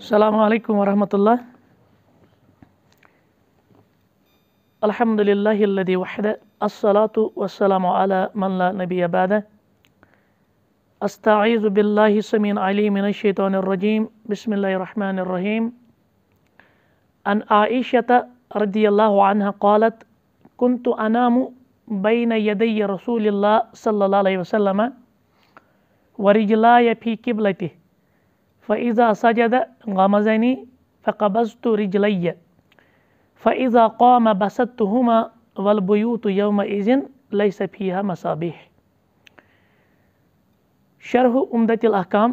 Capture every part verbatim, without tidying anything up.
Assalamu alaikum wa rahmatullah. Alhamdulillahi alladhi wahda. As-salatu was-salamu ala man la nabiyya ba'da. Asta'izu billahi samin alim minash shaitanir rajim. Bismillahir rahmanir rahim. An Aishata radiyallahu anha qalat kuntu anamu bayna yaday Rasulillah sallallahu alayhi wa sallam wa rijlaya fi qiblatihi فإذا سجد غمزني فقبضت رجلي فإذا قام بسطتهما والبيوت يومئذ ليس فيها مصابيح. شرح عمدة الأحكام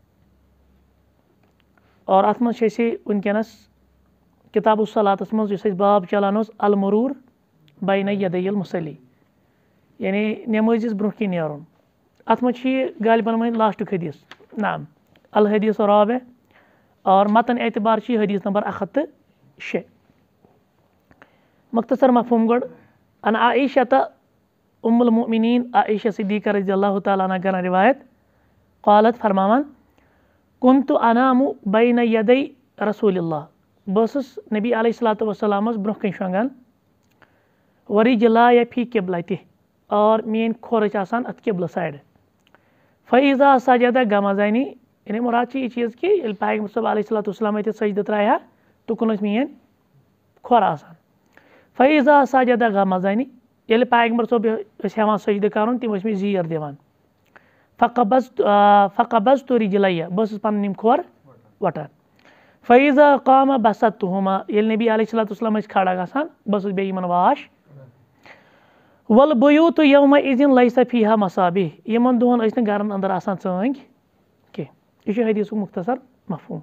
और अथ मज वनकस किताब सलातस मज बाब चलान अलमरूर बैन यदैल मुसल्ली यानी नमाजिस ब्रोह कन नेरुन अथ मज गालिबन लास्टुक हदीस नाम अल हदीस राबे और मतन एतबार हदीस नंबर अखत शे मुख्तसर मफहूम गड अन आइशत उम्मुल मुमिनीन आइशा सिद्दीक़ा रज़ियल्लाहु तआला अन्हा कर रिवायत क़ालत फरमावन कुन्तु अनामु बैन यदै रसूलिल्लाह बस नबी अलैहिस्सलातु वस्सलाम ब्रोह कन शंगन वरिजलाय फी क़िबलतिहि और मेन खोर आसान अत क़िबला साइड फ़इज़ा सजदा गमज़नी यानी मुराद यह चीज़ कि पैगम्बर साहब अलैहिस्सलातु वस्सलाम अत सजद त्राया तुकन मेन खोर आसान फ़इज़ा सजदा गमज़नी ये पैगम्बर साहब हेवान सजद कर तम मे जीर दिवान फ़क़बज़्तु फ़क़बज़्तु रिजलैय बस पन खोर वटान फ़इज़ा क़ाम बसत्तुहुमा ये नबी अलैहिस्सलातु वस्सलाम खड़ा गसान बस बे यमन वाश वल बुयूतु यौमइज़िन लैसा फ़ीहा मसाबिह यमन दोहन ٲسۍ नہٕ गरन अंदर आसान चंग कह यह हदीसुक मुख्तसर मफहूम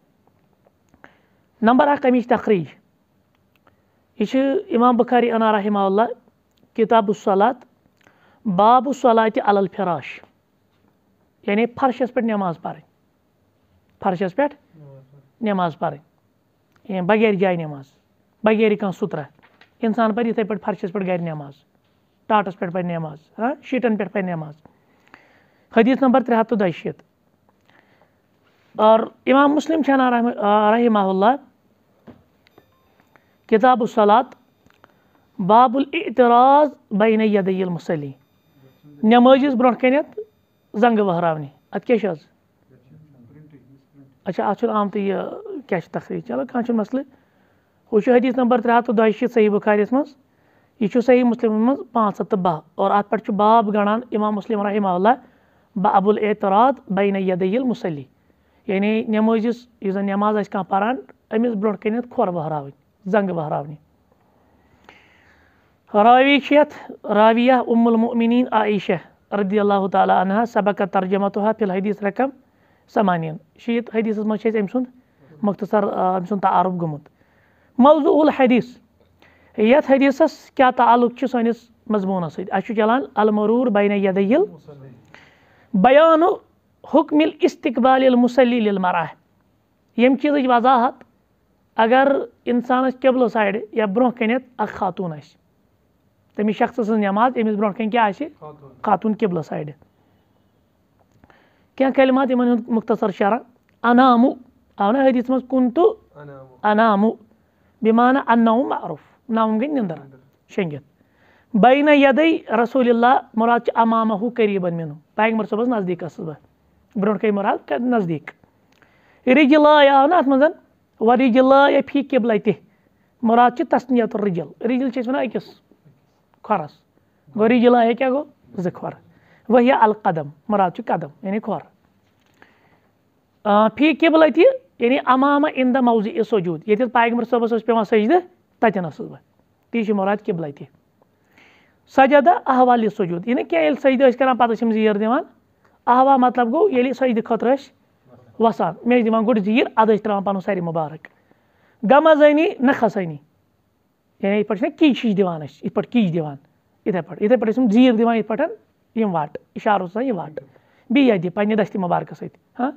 नंबर अख अमिच तखरीज यह इमाम बुखारी अना रहमहुल्लाह किताब सलात बाब सलात अलल फिराश यानी फर्शस पे नमाज पढ़ फर्शस पे नमाज पढ़ बगैर जाय नमाज बगैर कह सुतरा इंसान पर इथे पे फर्शस पे गर नमाज टाटस पे पढ़ नमाज हाँ शीटन पे पढ़ नमाज हदीस नंबर त्रे हथ दोशीत और इमाम मुस्लिम छना रहमहुल्लाह किताब सलात बाबुल इतराज बैन यदैल मुसल्ली नमाजिस ब्रोह कनत जंग वहरावनी अत क्या अच्छा अत आमत यह क्या तखरीज चलो कह मसले वो हदीस नंबर त्रे हथ दोशीत सही बुखारिस मज यह सही मुस्लिम मज पाँच हथ बह और अत पे बाब गणान इमाम मुस्लिम रहमहुल्लाह बाबुल इतराज बैन यदैल मुसल्ली यानी नमाजिस यह नमाज कह पारान अमिस ब्रोह कनत खोर वहरावन जंग वहरावनी रावी यथ राविया उम्मुल मुमिनीन आइशा रज़ियल्लाहु तआला अन्हा सबक तर्जमतुहा फिल हदीस रकम समानियन शीत हदीस मज अम सुंद मुख्तसर अम सुंद तारुफ गमुत मौज़ूउल हदीस यथ हदीसस क्या ताल्लुक सनिस मजमून सत अ चलान अलमरूर बैन यदैल बयान हुक्मिल इस्तिकबालिल मुसल्ली लिल मरअह यम चीज़ वजाहत अगर इंसान क़िबला साइड या ब्रोह कनत अख खातून आस तमिस शख्स नमाज अमिस ब्रोह कन क्या खातून क़िबला साइड क्या कलिमात इन मुख्तसर शरह अनामु आव ना हदीस मज कुन्तु अनामु बिमाना अन्नौम मारूफ नाम गई निंदर शंगित बैन यदै रसूलिल्लाह मुराद अमामहु करीबन मिनु पैगम्बर साहब नजदीक बह ब्रोह कई मुराद नजदीक रिजलाय आव ना अत मज व रिजलाय फी क़िबलतिहि मुराद तस्नियत रिजल रिजल वन अकिस खोरस गो रिजलाय क्या गो जो खोर वही अल कदम मुराद कदम यानी खोर फी क़िबलतिहि यानी अमाम इन द मौज़ि सुजूद ये पैगम्बर साहबस पे सजद तन बह ती मुराद क़िबलतिहि सजद अहवाल सुजूद यानी क्या सजद कर पे जीर दिवान अहवा मतलब गो ये सजद खतर वसान मे दिवान गुड जीर अद त्रावान पन सर मुबारक गमज़नी न खसनी यानी इत पे कीच दिवान इत पे कीच दिवान इथे पे इथे पे जीर दिवान इत पे यम वाट इशारो सा यह वाट बी यदि पे दस्त मुबारक सत हाँ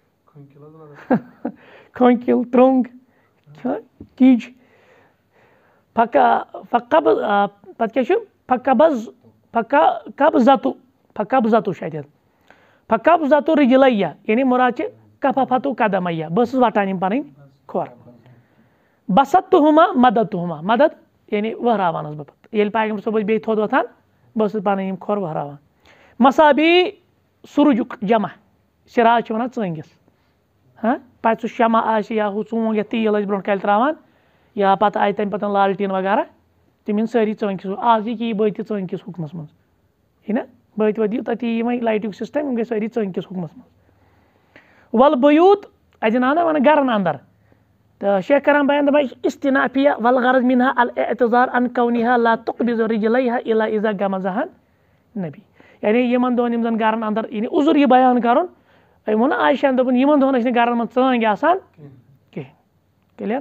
खोंकिल त्रोंग कीच फका फकब पे क्या फकबज फका कब जतु फकब जतु शायद फकब जतु रिजलैया यानी मुराद کفا فتو قدمیا بہٕ ٲسٕس وٹان یِم پَنٕنۍ کھۄر بسط تہٕ ہُما مدد تہٕ ہُما مدد یعنی وہراوان ٲسٕس بہٕ پَتہٕ ییٚلہِ پیغمبر صٲب ٲسۍ بیٚیہِ تھوٚد وۄتھان بہٕ ٲسٕس پَنٕنۍ یِم کھۄر وہراوان مسابی سُرُجُک جمع سِراج چھِ وَنان ژٲنٛگِس ہاں پَتہٕ سُہ شمع آسہِ یا ہُہ ژوٗنٛگ یَتھ تیٖل ٲسۍ برونٛٹھ کالہِ ترٛاوان یا پَتہٕ آیہِ تَمہِ پَتہٕ لالٹیٖن وغیرہ تِم یِن سٲری ژٲنٛگۍ کِس آز یہِ کہِ یہِ بٲتۍ تہِ ژٲنٛگۍ کِس حُکمَس منٛز یہِ نہ بٲتۍ وٲتۍ یِیِو تٔتی یی وۄنۍ لایٹُک سِسٹَم یِم گٔے سٲری ژٲنٛگۍ کِس حُکمَس منٛز وَلہٕ بٔیوٗت اَتہِ دِناو نہ وَنان گَرَن اَنٛدر تہٕ شیخ کَران بیان دَپان اِستِنافِیا وَلغرض مِنہا الاعتذار عن کونِہا لا تُقبِض رِجلَیہا الا اذا غمزہن نبی یعنی یِمن دۄہن یِم زَن گَرَن اَنٛدر یعنی عُذُر یہِ بیان کَرُن أمۍ ووٚن نہ عایشاہن دوٚپُن یِمن دۄہن ٲسۍ نہٕ گَرَن منٛز ژٲنٛگۍ آسان کِہینۍ کِلیر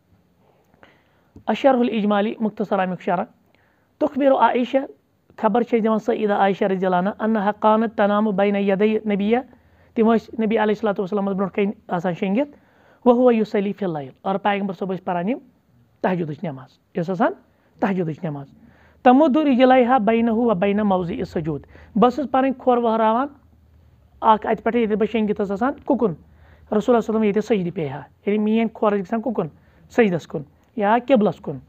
اشرح الاجمالی مختصر امیُک شرح تُخبِرُ عایشہ خبر چھِ أسۍ دِوان سیدہ عایشہ رضی اللہ عنہا انہا کانت تنامُ بین یدے نبیہ تِم ٲسۍ نبی علیہ الصلوۃ والسلامَس برونٛٹھ کَنۍ آسان شیٚنگِتھ وہو یُصلی فی اللیل اور پیغمبر صٲب ٲسۍ پران یِم تہجُدٕچ نٮ۪ماز یۄس آسان تہجُدٕچ نٮ۪ماز تمُد رِجلَیہا بینہُ و بین موضع السجوٗد بہٕ ٲسٕس پَنٕنۍ کھۄر وہراوان اکھ اَتہِ پٮ۪ٹھٕ ییٚتہِ بہٕ شیٚنگِتھ ٲسٕس آسان کُکُن رسول اللہ صلی ییٚتہِ سجدٕ پیٚیہِ ہا یعنی میٲنۍ کھۄر ٲسۍ گژھان کُکُن سجدس کُن یا قبلس کُن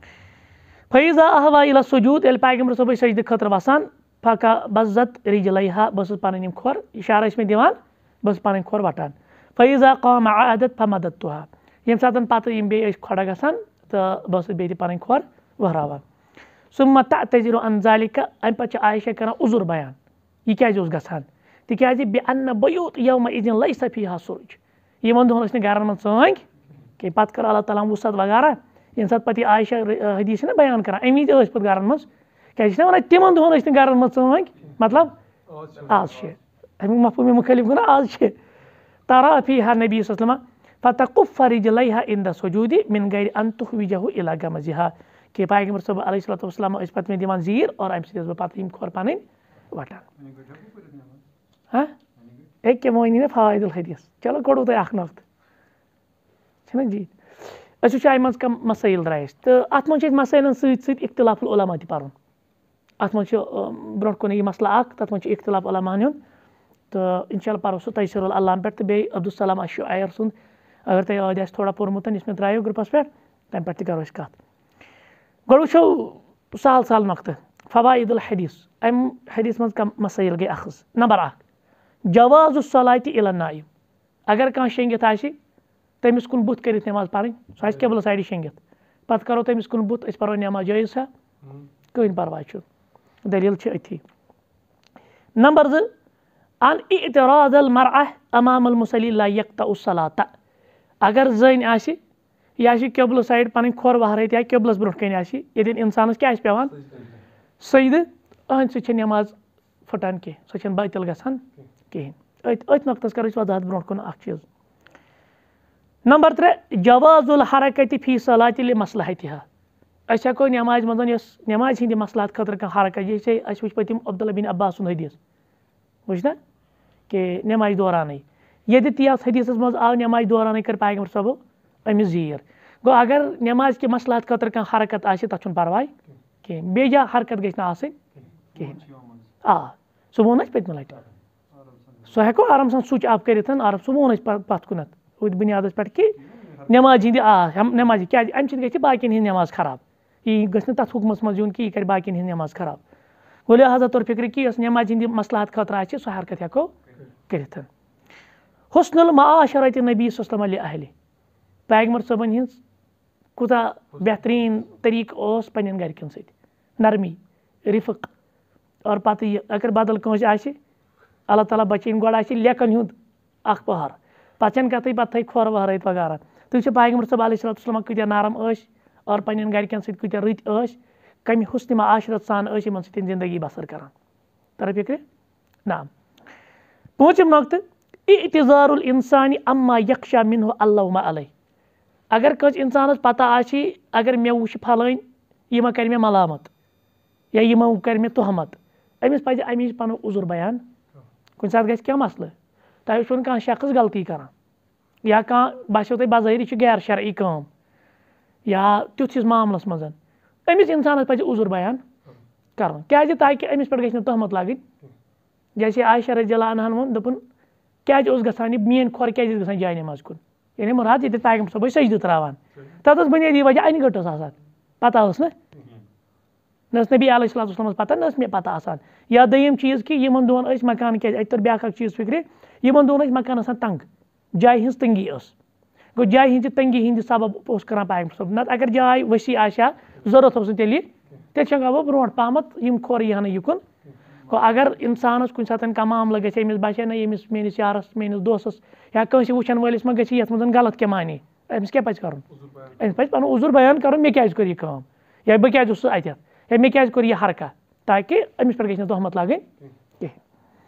فیضا احوا الا سجوٗد ییٚلہِ پیغمبر صٲب ٲسۍ سجدٕ خٲطرٕ وسان فقا بزت رِجلَیہا بہٕ ٲسٕس پَنٕنۍ یِم کھۄر اِشارٕ ٲسۍ مےٚ دِوان بہٕ ٲسٕس پَنٕنۍ کھۄر وٹان فیضا قام عادت فمدت تُہا ییٚمہِ ساتہٕ پَتہٕ یِم بیٚیہِ ٲسۍ کھۄڈا گژھان تہٕ بہٕ ٲسٕس بیٚیہِ تہِ پَنٕنۍ کھۄر وہراوان سُمہ تعتذرُ عن ذالِکَ اَمہِ پَتہٕ چھِ عایشہ کران عُذُر بیان یہِ کیازِ اوس گژھان تِکیازِ بے اَنہ بٔیوٗت یومہ اِذن لیسا فیہا سُرُج یِمن دۄہن ٲسۍ نہٕ گرن منٛز ژٲنٛگۍ کینٛہہ پَتہٕ کٔر اللہ تعالیٰ ہن وُسعت وغیرہ ییٚمہِ ساتہٕ پَتہٕ یہِ عایشہ حدیٖث چھِ نہ بیان کران اَمہِ وِزِ ٲسۍ پَتہٕ گرن منٛز کیازِ چھِ نہ وَنان تِمن دۄہن ٲسۍ نہٕ گرن منٛز ژٲنٛگۍ مطلب آز چھِ اَمیُک مفہوٗمِ مُخٲلِف گوٚو نہ آز چھِ ترا فیہا نبی صلی اللہ علیہ وسلم فتقف رِجلَیہا عند سجوٗدِ من غیر ان تُحوِجہُ الی غمزہا کہِ پیغمبر صٲب علیہ الصلوۃ والسلام ٲسۍ پَتہٕ مےٚ دِوان زیٖر اور اَمہِ سۭتۍ ٲسٕس بہٕ پَتہٕ یِم کھۄر پَنٕنۍ وٹان ہاں ایٚکے مٲنی نہ فٲیدٕ الحدیٖث چلو کوٚڑوُ تۄہہِ اکھ نۄقطہٕ چھُنہ جی أسۍ وٕچھو اَمہِ منٛز کَم مسٲیِل درٛاے اَسہِ تہٕ اَتھ منٛز چھِ اَسہِ مسٲیلَن سۭتۍ سۭتۍ اختِلاف العلما تہِ پَرُن اَتھ منٛز چھُ برونٛٹھ کُن یہِ مسلہٕ اکھ تَتھ منٛز چھُ اختِلاف علماہن ہُنٛد تہٕ اِنشاء اللہ پَرو سُہ تیسیٖر العلام پٮ۪ٹھ تہٕ بیٚیہِ عبدالسلام اشعیر سُنٛد اگر تۄہہِ یاد آسہِ تھوڑا پوٚرمُت یُس مےٚ ترٛایو گرُپَس پٮ۪ٹھ تَمہِ پٮ۪ٹھ تہِ کَرو أسۍ کَتھ گۄڈٕ وٕچھو سہل سہل نۄقطہٕ فوائد الحدیٖث اَمہِ حدیٖث منٛز کَم مسٲیِل گٔے اَخذ نمبر اکھ جواز الصلاۃ الی النائم اگر کانٛہہ شیٚنگِتھ آسہِ تٔمِس کُن بُتھ کٔرِتھ نٮ۪ماز پَرٕنۍ سُہ آسہِ قبلہٕ سایڈٕ شیٚنگِتھ پَتہٕ کَرو تٔمِس کُن بُتھ أسۍ پَرو نٮ۪ماز جٲیِز چھا کٕہٕنۍ پَرواے چھُنہٕ دٔلیٖل چھِ أتھی نمبر زٕ ان اعتراض المرأة امام المصلی لا یقطع الصلاۃ اگر زٔنۍ آسہِ یہِ آسہِ قبلہٕ سایڈ پَنٕنۍ کھۄر وہرٲیِتھ یا قبلَس برونٛٹھ کَنۍ آسہِ ییٚتٮ۪ن اِنسانَس کیاہ آسہِ پیٚوان سجدٕ أہنٛدِ سۭتۍ چھِ نٮ۪ماز پھٕٹان کینٛہہ سۄ چھَنہٕ باطل گژھان کِہینۍ أتھۍ أتھۍ نۄقطَس کَرو أسۍ وضاحت برونٛٹھ کُن اکھ چیٖز نمبر ترٛےٚ جواز الحرکتِ فی صلاۃ لمصلحتہا أسۍ ہٮ۪کو نٮ۪مازِ منٛز یۄس نٮ۪مازِ ہِنٛدِ مصلحت خٲطرٕ کانٛہہ حرکت یہِ چھے اَسہِ وٕچھ پٔتِم عبداللہ بِن عباس سُنٛد حدیٖث وٕچھ نہ کہِ نٮ۪مازِ دورانٕے ییٚتہِ تہِ یَتھ حدیٖثَس منٛز آو نٮ۪مازِ دورانٕے کٔر پیغمبر صٲبو أمِس زیٖر گوٚو اگر نٮ۪مازِ کہِ مصلحت خٲطرٕ کانٛہہ حرکت آسہِ تَتھ چھُنہٕ پَرواے کِہینۍ بیٚیہِ جا حرکت گژھِ نہٕ آسٕنۍ کِہینۍ آ سُہ ووٚن اَسہِ پٔتمہِ لَٹہِ سُہ ہٮ۪کو آرام سان سُچ آف کٔرِتھ آرام سُہ ووٚن اَسہِ پَتھ کُنَتھ أتھۍ بُنیادَس پٮ۪ٹھ کہِ نٮ۪مازِ ہِنٛدِ آ نٮ۪مازِ کیازِ اَمہِ سۭتۍ گژھِ باقین ہِنٛز نٮ۪ماز خراب یہِ گژھِ نہٕ تَتھ حُکمَس منٛز یُن کہِ یہِ کَرِ باقین ہِنٛز نٮ۪ماز خراب گوٚو لہٰذا طور فِکرِ کہِ یۄس نٮ۪مازِ ہِنٛدِ مصلحت خٲطرٕ آسہِ سۄ حرکت ہٮ۪کو کٔرِتھ حُسنُ المعاشرة نبی صلی اللہ علیہ اہلِ پیغمبر صٲبَن ہِنٛز کوٗتاہ بہتریٖن طریٖقہٕ اوس پنٛنٮ۪ن گرِکٮ۪ن سۭتۍ نرمی رِفق اور پَتہٕ یہِ اگر بدل کٲنٛسہِ آسہِ اللہ تعالیٰ بَچٲیِن گۄڈٕ آسہِ لیکَن ہُنٛد اکھ پہر پَتہٕ چھَنہٕ کَتھٕے پَتہٕ تھٲے کھۄر وہرٲیِتھ وغیرہ تُہۍ وٕچھِو پیغمبر صٲب علیہ الصلوۃ والسلام کۭتیاہ نرم ٲسۍ اور پنٛنٮ۪ن گرِکٮ۪ن سۭتۍ کۭتیاہ رٕتۍ ٲسۍ کَمہِ حُسنہِ معاشرت سان ٲسۍ یِمن سۭتۍ زندگی بسر کران تَرِ فِکرِ نا پوٗنٛژِم نۄقطہٕ اعتذار الانسانِ اما یخشا منہ اللومہ علیہ اگر کٲنٛسہِ اِنسانَس پتہ آسہِ اگر مےٚ وٕچھِ پھلٲنۍ یہِ ما کَرِ مےٚ ملامت یا یہِ ما کَرِ مےٚ تُہمت أمِس پَزِ اَمہِ وِزِ پَنُن عُذُر بیان کُنہِ ساتہٕ گژھِ کینٛہہ مسلہٕ تۄہہِ وٕچھوُن کانٛہہ شخص غلطی کران یا کانٛہہ باسیو تۄہہِ بظٲہِر یہِ چھُ غیر شرعی کٲم یا تیُتھ ہِس معاملَس منٛز أمِس اِنسانَس پَزِ عُذُر بیان کَرُن کیازِ تاکہِ أمِس پٮ۪ٹھ گژھِ نہٕ تُہمت لَگٕنۍ جیسے عایشہ رضی اللہ عنہن ووٚن دوٚپُن کیازِ اوس گژھان یہِ میٲنۍ کھۄر کیازِ ٲسۍ گژھان جاے نٮ۪ماز کُن یعنی مُراد ییٚتہِ پیغمبر صٲب ٲسۍ سجدٕ تراوان تَتھ ٲس بُنیٲدی وجہ اَنہِ گٔٹ ٲس آسان پتہ ٲس نہٕ نہ ٲس نبی علیہ الصلوۃ والسلامَس پتہ نہ ٲس مےٚ پتہ آسان یا دوٚیِم چیٖز کہِ یِمن دۄہن ٲسۍ مکان کیازِ اَتہِ توٚر بیاکھ اکھ چیٖز فِکرِ یِمن دۄہن ٲسۍ مکان آسان تنگ جایہِ ہٕنٛز تنگی ٲس گوٚو جایہِ ہٕنٛدِ تنگی ہٕنٛدِ سبب اوس کران پیغمبر صٲب نتہٕ اگر جاے ؤسیع آسہِ ہا ضوٚرتھ اوس نہٕ تیٚلہِ تیٚلہِ چھَکہٕ بہٕ برونٛٹھ پہمتھ یِم کھۄر یی ہا نہٕ یِکُن گوٚو اگر اِنسانس کُنہِ ساتہٕ کانٛہہ معاملہٕ گژھِ أمِس باسہِ نہ ییٚمِس میٲنِس یارس میٲنِس دوستس یا کٲنٛسہِ وٕچھن وٲلِس ما گژھِ یتھ منٛز غلط کینٛہہ مانے أمِس کیاہ پزِ کرُن أمِس پزِ پنُن عذر بیان کرُن مےٚ کیازِ کٔر یہِ کٲم یا بہٕ کیازِ اوسُس اتٮ۪تھ یا مےٚ کیازِ کوٚر یہِ حرکت تاکہِ أمِس پٮ۪ٹھ گژھِ نہٕ تہمت لگٕنۍ کِہینۍ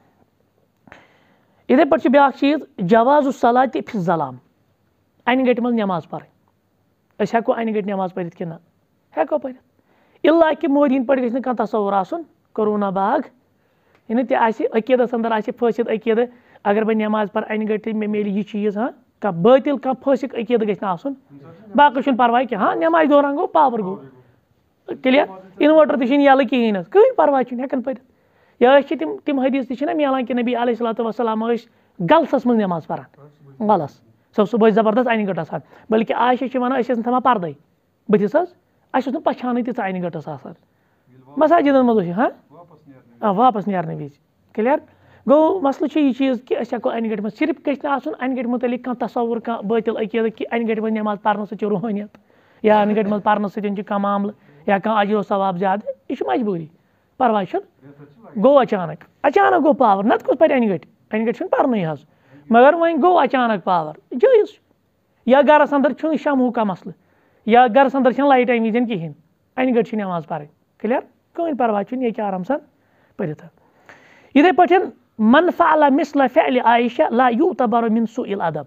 یِتھٕے پٲٹھۍ چھُ بیاکھ چیٖز جوازُ صلاتِ فی الظلام انہِ گٔٹہِ منٛز نٮ۪ماز پرٕنۍ أسۍ ہٮ۪کو انہِ گٔٹہِ نٮ۪ماز پٔرِتھ کِنہٕ نہ ہٮ۪کو پٔرِتھ اِلا کہِ مودی ہِنٛدۍ پٲٹھۍ گژھِ نہٕ کانٛہہ تصوُر آسُن کرونا باغ یعنی تہِ آسہِ عقیٖدس انٛدر آسہِ فٲسِد عقیٖدٕ اگر بہٕ نٮ۪ماز پرٕ انہِ گٔٹہِ مےٚ میلہِ یہِ چیٖز ہاں کانٛہہ بٲطِل کانٛہہ فٲسِد عقیٖدٕ گژھِ نہٕ آسُن باقٕے چھُنہٕ پرواے کینٛہہ ہاں نٮ۪مازِ دوران گوٚو پاور گوٚو کِلیر اِنوٲٹر تہِ چھُنہٕ ییٚلہٕ کِہینۍ حظ کٕہٕنۍ پرواے چھُنہٕ ہٮ۪کان پٔرِتھ یا أسۍ چھِ تِم تِم حدیٖث تہِ چھِنہ میلان کہِ نبی علیہ الصلوۃ والسلام ٲسۍ غلسس منٛز نٮ۪ماز پران غلس سۄ ٲس صُبحٲے زبردست انہِ گٔٹ آسان بٔلکہِ عایشہ چھِ ونان أسۍ ٲسۍ نہٕ تھاوان پردے بٕتھِس حظ اَسہِ اوس نہٕ پہچانٕے تیٖژاہ انہِ گٔٹ ٲس آسان مساجدن منٛز اوس ہاں آ واپس نیرنہٕ وِزِ کِلیر گوٚو مسلہٕ چھُ یہِ چیٖز کہِ أسۍ ہٮ۪کو انہِ گٔٹہِ منٛز صرف گژھِ نہٕ آسُن انہِ گٔٹہِ مُتعلِق کانٛہہ تصوُر کانٛہہ بٲطِل عقیٖدٕ کہِ انہِ گٔٹہِ منٛز نٮ۪ماز پرنہٕ سۭتۍ چھِ روحٲنیت یا انہِ گٔٹہِ منٛز پرنہٕ سۭتۍ چھُ کانٛہہ معاملہٕ یا کانٛہہ اجر و ثواب زیادٕ یہِ چھُ مجبوٗری پرواے چھُنہٕ گوٚو اچانک اچانک گوٚو پاور نتہٕ کُس پرِ انہِ گٔٹہِ انہِ گٔٹہِ چھُنہٕ پرنٕے حظ مگر وۄنۍ گوٚو اچانک پاور جٲیِز چھُ یا گرس انٛدر چھُنہٕ شمہُک کانٛہہ مسلہٕ یا گرس انٛدر چھنہٕ لایٹ امہِ وِزِ کِہینۍ انہِ گٔٹہِ چھِ نٮ۪ماز پرٕنۍ کِلیر کٕہٕنۍ پرواے چھُنہٕ یہِ ہیٚکہِ آرام سان پٔرِتھ یِتھٕے پٲٹھۍ من فعل مثل فعل عائشہ لا یُعتبر من سوء الادب